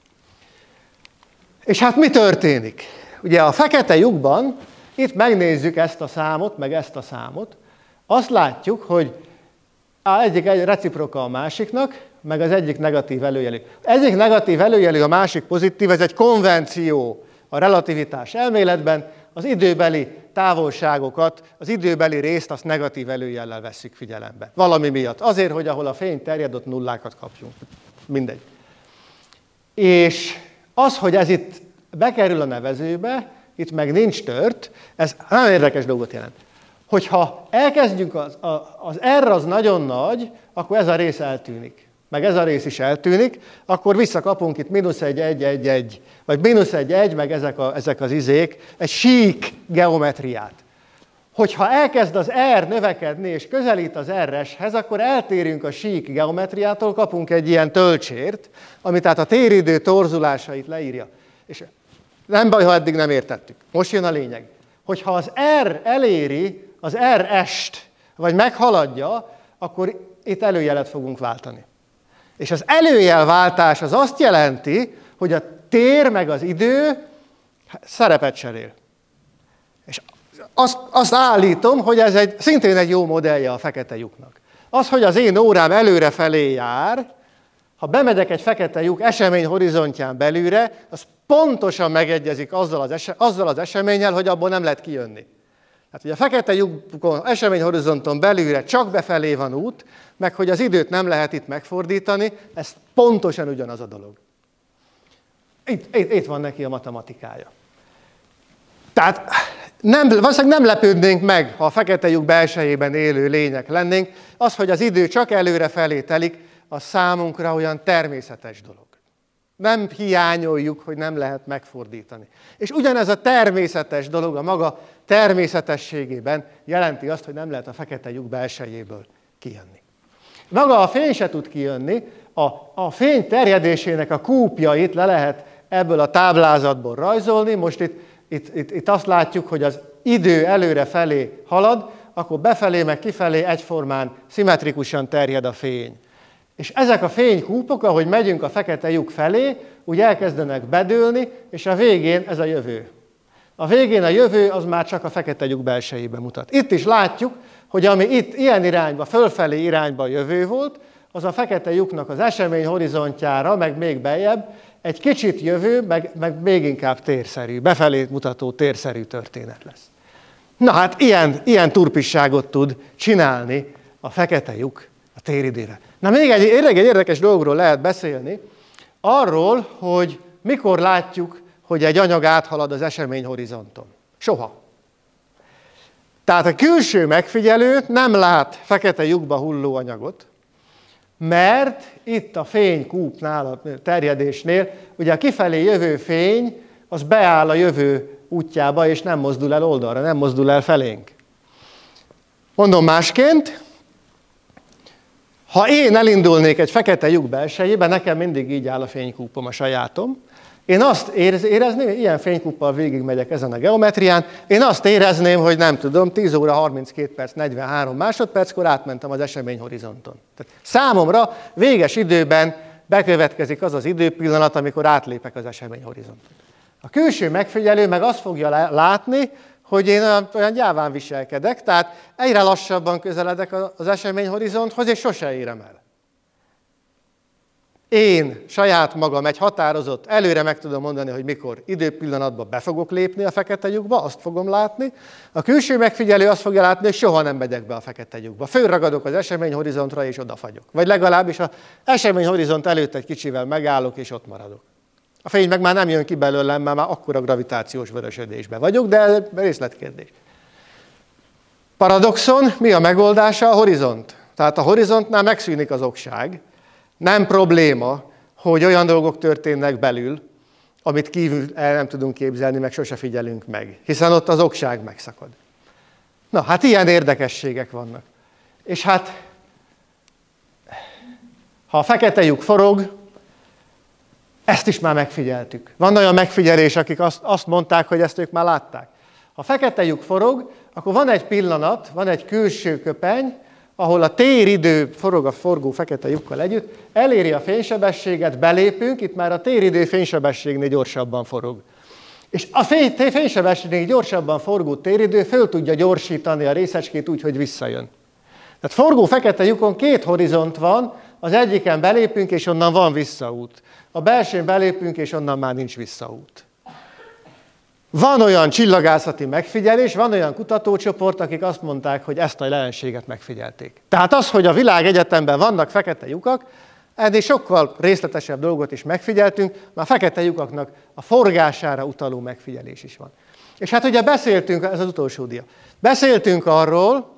És hát mi történik? Ugye a fekete lyukban, itt megnézzük ezt a számot, meg ezt a számot, azt látjuk, hogy egyik egy reciproka a másiknak, meg az egyik negatív előjelű. Egyik negatív előjelű, a másik pozitív, ez egy konvenció a relativitás elméletben, az időbeli távolságokat, az időbeli részt azt negatív előjellel vesszük figyelembe. Valami miatt. Azért, hogy ahol a fény terjed, ott nullákat kapjunk. Mindegy. És az, hogy ez itt bekerül a nevezőbe, itt meg nincs tört, ez nagyon érdekes dolgot jelent. Hogyha elkezdjük, az R az nagyon nagy, akkor ez a rész eltűnik. Meg ez a rész is eltűnik, akkor visszakapunk itt -1, 1, 1, 1, vagy -1, 1, meg ezek az izék, egy sík geometriát. Hogyha elkezd az R növekedni, és közelít az R-eshez, akkor eltérünk a sík geometriától, kapunk egy ilyen tölcsért, ami tehát a téridő torzulásait leírja. És nem baj, ha eddig nem értettük. Most jön a lényeg. Hogyha az R eléri az R-est, vagy meghaladja, akkor itt előjelet fogunk váltani. És az előjelváltás az azt jelenti, hogy a tér meg az idő szerepet cserél. És azt állítom, hogy ez szintén egy jó modellje a fekete lyuknak. Az, hogy az én órám előrefelé jár, ha bemegyek egy fekete lyuk esemény horizontján belülre, az pontosan megegyezik azzal az eseménnyel, hogy abból nem lehet kijönni. Hát ugye a fekete lyukon, eseményhorizonton belülre csak befelé van út, meg hogy az időt nem lehet itt megfordítani, ez pontosan ugyanaz a dolog. Itt van neki a matematikája. Tehát valószínűleg nem lepődnénk meg, ha a fekete lyuk belsejében élő lények lennénk. Az, hogy az idő csak előrefelé telik, az számunkra olyan természetes dolog. Nem hiányoljuk, hogy nem lehet megfordítani. És ugyanez a természetes dolog a maga természetességében jelenti azt, hogy nem lehet a fekete lyuk belsejéből kijönni. Maga a fény se tud kijönni, a fény terjedésének a kúpjait le lehet ebből a táblázatból rajzolni. Most itt azt látjuk, hogy az idő előre felé halad, akkor befelé meg kifelé egyformán, szimmetrikusan terjed a fény. És ezek a fénykúpok, ahogy megyünk a fekete lyuk felé, úgy elkezdenek bedőlni, és a végén ez a jövő. A végén a jövő az már csak a fekete lyuk belsejébe mutat. Itt is látjuk, hogy ami itt ilyen irányba, fölfelé irányba jövő volt, az a fekete lyuknak az esemény horizontjára, meg még beljebb, egy kicsit jövő, meg még inkább térszerű, befelé mutató térszerű történet lesz. Na hát ilyen turpisságot tud csinálni a fekete lyuk a téridőre. Na még egy érdekes dologról lehet beszélni, arról, hogy mikor látjuk, hogy egy anyag áthalad az eseményhorizonton. Soha. Tehát a külső megfigyelő nem lát fekete lyukba hulló anyagot, mert itt a fénykúpnál, a terjedésnél, ugye a kifelé jövő fény, az beáll a jövő útjába, és nem mozdul el oldalra, nem mozdul el felénk. Mondom másként, ha én elindulnék egy fekete lyuk belsejébe, nekem mindig így áll a fénykúpom, a sajátom. Én azt érezném, ilyen fénykúppal végigmegyek ezen a geometrián, én azt érezném, hogy nem tudom, 10 óra 32 perc, 43 másodperckor átmentem az eseményhorizonton. Tehát számomra véges időben bekövetkezik az az időpillanat, amikor átlépek az eseményhorizonton. A külső megfigyelő meg azt fogja látni, hogy én olyan gyáván viselkedek, tehát egyre lassabban közeledek az eseményhorizonthoz, és sose érem el. Én saját magam egy határozott, előre meg tudom mondani, hogy mikor időpillanatban be fogok lépni a fekete lyukba, azt fogom látni. A külső megfigyelő azt fogja látni, hogy soha nem megyek be a fekete lyukba. Fölragadok az eseményhorizontra, és odafagyok. Vagy legalábbis az eseményhorizont előtt egy kicsivel megállok, és ott maradok. A fény meg már nem jön ki belőlem, mert már akkora gravitációs vörösödésben vagyok, de ez részletkérdés. Paradoxon, mi a megoldása? A horizont. Tehát a horizontnál megszűnik az okság. Nem probléma, hogy olyan dolgok történnek belül, amit kívül el nem tudunk képzelni, meg sose figyelünk meg, hiszen ott az okság megszakad. Na, hát ilyen érdekességek vannak. És hát, ha a fekete lyuk forog, ezt is már megfigyeltük. Van olyan megfigyelés, akik azt mondták, hogy ezt ők már látták. Ha a fekete lyuk forog, akkor van egy pillanat, van egy külső köpeny, ahol a téridő forog a forgó fekete lyukkal együtt, eléri a fénysebességet, belépünk, itt már a téridő fénysebességnél gyorsabban forog. És a fénysebességnél gyorsabban forgó téridő föl tudja gyorsítani a részecskét úgy, hogy visszajön. Tehát forgó fekete lyukon két horizont van, az egyiken belépünk, és onnan van visszaút. A belsőn belépünk, és onnan már nincs visszaút. Van olyan csillagászati megfigyelés, van olyan kutatócsoport, akik azt mondták, hogy ezt a jelenséget megfigyelték. Tehát az, hogy a világegyetemben vannak fekete lyukak, ennél sokkal részletesebb dolgot is megfigyeltünk, már fekete lyukaknak a forgására utaló megfigyelés is van. És hát ugye beszéltünk, ez az utolsó dia, beszéltünk arról,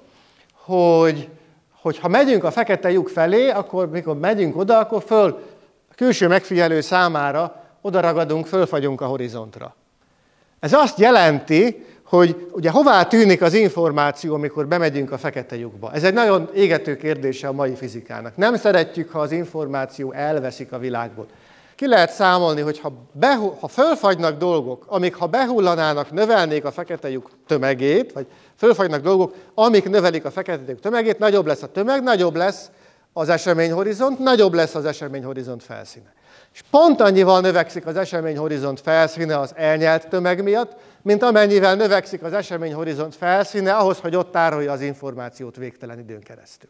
hogy ha megyünk a fekete lyuk felé, akkor mikor megyünk oda, akkor a külső megfigyelő számára odaragadunk, fölfagyunk a horizontra. Ez azt jelenti, hogy ugye hová tűnik az információ, amikor bemegyünk a fekete lyukba. Ez egy nagyon égető kérdése a mai fizikának. Nem szeretjük, ha az információ elveszik a világból. Ki lehet számolni, hogy ha fölfagynak dolgok, amik ha behullanának, növelnék a fekete lyuk tömegét, vagy fölfagynak dolgok, amik növelik a fekete lyuk tömegét, nagyobb lesz a tömeg, nagyobb lesz az eseményhorizont, nagyobb lesz az eseményhorizont felszíne. És pont annyival növekszik az eseményhorizont felszíne az elnyelt tömeg miatt, mint amennyivel növekszik az eseményhorizont felszíne ahhoz, hogy ott tárolja az információt végtelen időn keresztül.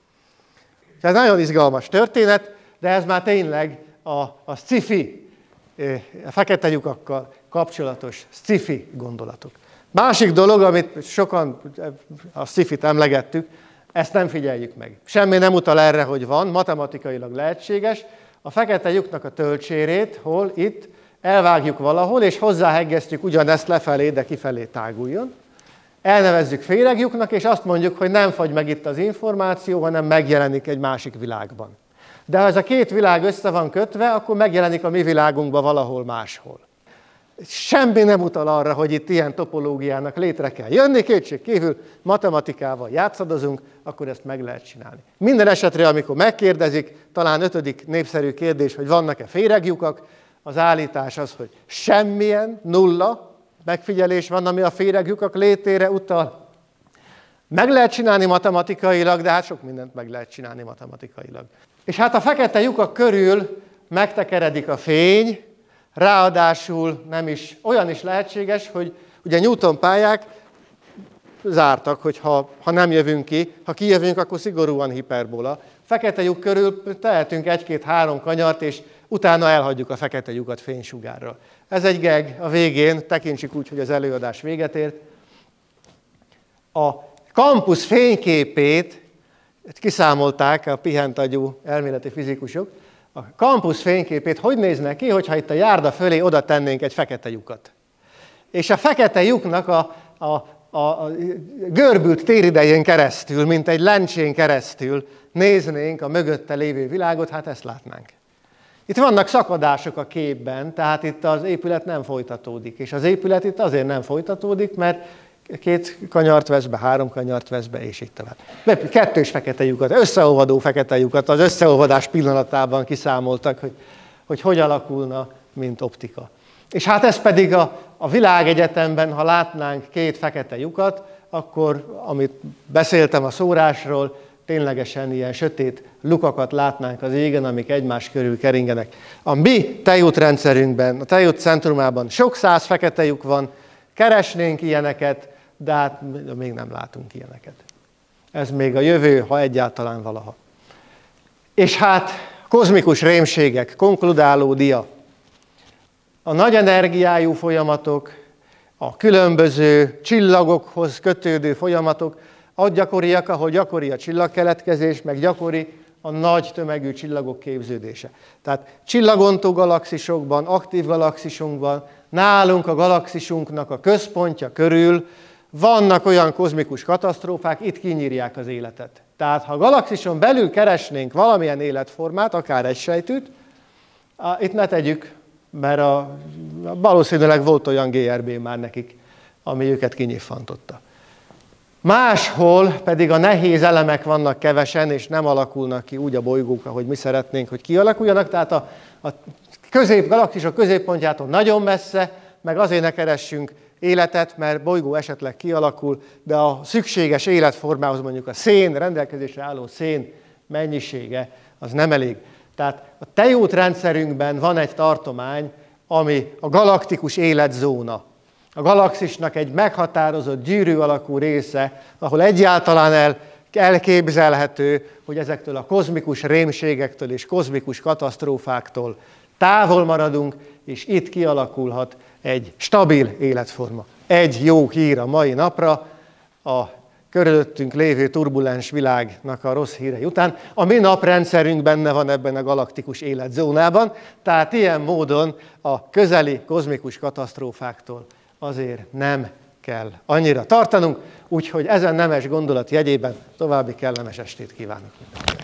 Ez nagyon izgalmas történet, de ez már tényleg a sci-fi, a fekete lyukakkal kapcsolatos sci-fi gondolatok. Másik dolog, amit sokan a sci-fit emlegettük, ezt nem figyeljük meg. Semmi nem utal erre, hogy van, matematikailag lehetséges. A fekete lyuknak a töltsérét, hol itt, elvágjuk valahol, és hozzáhegesztjük ugyanezt lefelé, de kifelé táguljon. Elnevezzük féreglyuknak, és azt mondjuk, hogy nem fagy meg itt az információ, hanem megjelenik egy másik világban. De ha ez a két világ össze van kötve, akkor megjelenik a mi világunkban valahol máshol. Semmi nem utal arra, hogy itt ilyen topológiának létre kell jönni, kétségkívül matematikával játszadozunk, akkor ezt meg lehet csinálni. Minden esetre, amikor megkérdezik, talán 5. népszerű kérdés, hogy vannak-e féreglyukak, az állítás az, hogy semmilyen, nulla megfigyelés van, ami a féreglyukak létére utal. Meg lehet csinálni matematikailag, de hát sok mindent meg lehet csinálni matematikailag. És hát a fekete lyukak körül megtekeredik a fény, ráadásul nem is, olyan is lehetséges, hogy ugye Newton pályák zártak, hogy ha nem jövünk ki, ha kijövünk, akkor szigorúan hiperbola. Fekete lyuk körül tehetünk 1-2-3 kanyart, és utána elhagyjuk a fekete lyukat fénysugárral. Ez egy gag a végén, tekintsük úgy, hogy az előadás véget ért. A kampusz fényképét kiszámolták a pihentagyú elméleti fizikusok. A kampusz fényképét hogy nézne ki, hogyha itt a járda fölé oda tennénk egy fekete lyukat. És a fekete lyuknak a görbült téridején keresztül, mint egy lencsén keresztül néznénk a mögötte lévő világot, hát ezt látnánk. Itt vannak szakadások a képben, tehát itt az épület nem folytatódik. És az épület itt azért nem folytatódik, mert 2 kanyart vesz be, 3 kanyart vesz be, és így tovább. 2 fekete lyukat, összeolvadó fekete lyukat az összeolvadás pillanatában kiszámoltak, hogy alakulna, mint optika. És hát ez pedig a világegyetemben, ha látnánk 2 fekete lyukat, akkor, amit beszéltem a szórásról, ténylegesen ilyen sötét lukakat látnánk az égen, amik egymás körül keringenek. A mi tejútrendszerünkben, a tejút centrumában sok száz fekete lyuk van, keresnénk ilyeneket, de hát még nem látunk ilyeneket. Ez még a jövő, ha egyáltalán valaha. És hát kozmikus rémségek, konkludáló dia. A nagy energiájú folyamatok, a különböző csillagokhoz kötődő folyamatok, ott gyakoriak, ahol gyakori a csillagkeletkezés, meg gyakori a nagy tömegű csillagok képződése. Tehát csillagontó galaxisokban, aktív galaxisunkban, nálunk a galaxisunknak a központja körül vannak olyan kozmikus katasztrófák, itt kinyírják az életet. Tehát ha a galaxison belül keresnénk valamilyen életformát, akár egy sejtűt, itt ne tegyük, mert valószínűleg volt olyan GRB már nekik, ami őket kinyilfantotta. Máshol pedig a nehéz elemek vannak kevesen, és nem alakulnak ki úgy a bolygók, ahogy mi szeretnénk, hogy kialakuljanak. Tehát a galaxisok középpontjától nagyon messze, meg azért ne keressünk életet, mert bolygó esetleg kialakul, de a szükséges életformához mondjuk a szén, rendelkezésre álló szén mennyisége, az nem elég. Tehát a tejútrendszerünkben van egy tartomány, ami a galaktikus életzóna. A galaxisnak egy meghatározott gyűrű alakú része, ahol egyáltalán elképzelhető, hogy ezektől a kozmikus rémségektől és kozmikus katasztrófáktól távol maradunk, és itt kialakulhat egy stabil életforma. Egy jó hír a mai napra, a körülöttünk lévő turbulens világnak a rossz hírei után. A mi naprendszerünk benne van ebben a galaktikus életzónában, tehát ilyen módon a közeli kozmikus katasztrófáktól azért nem kell annyira tartanunk, úgyhogy ezen nemes gondolat jegyében további kellemes estét kívánok.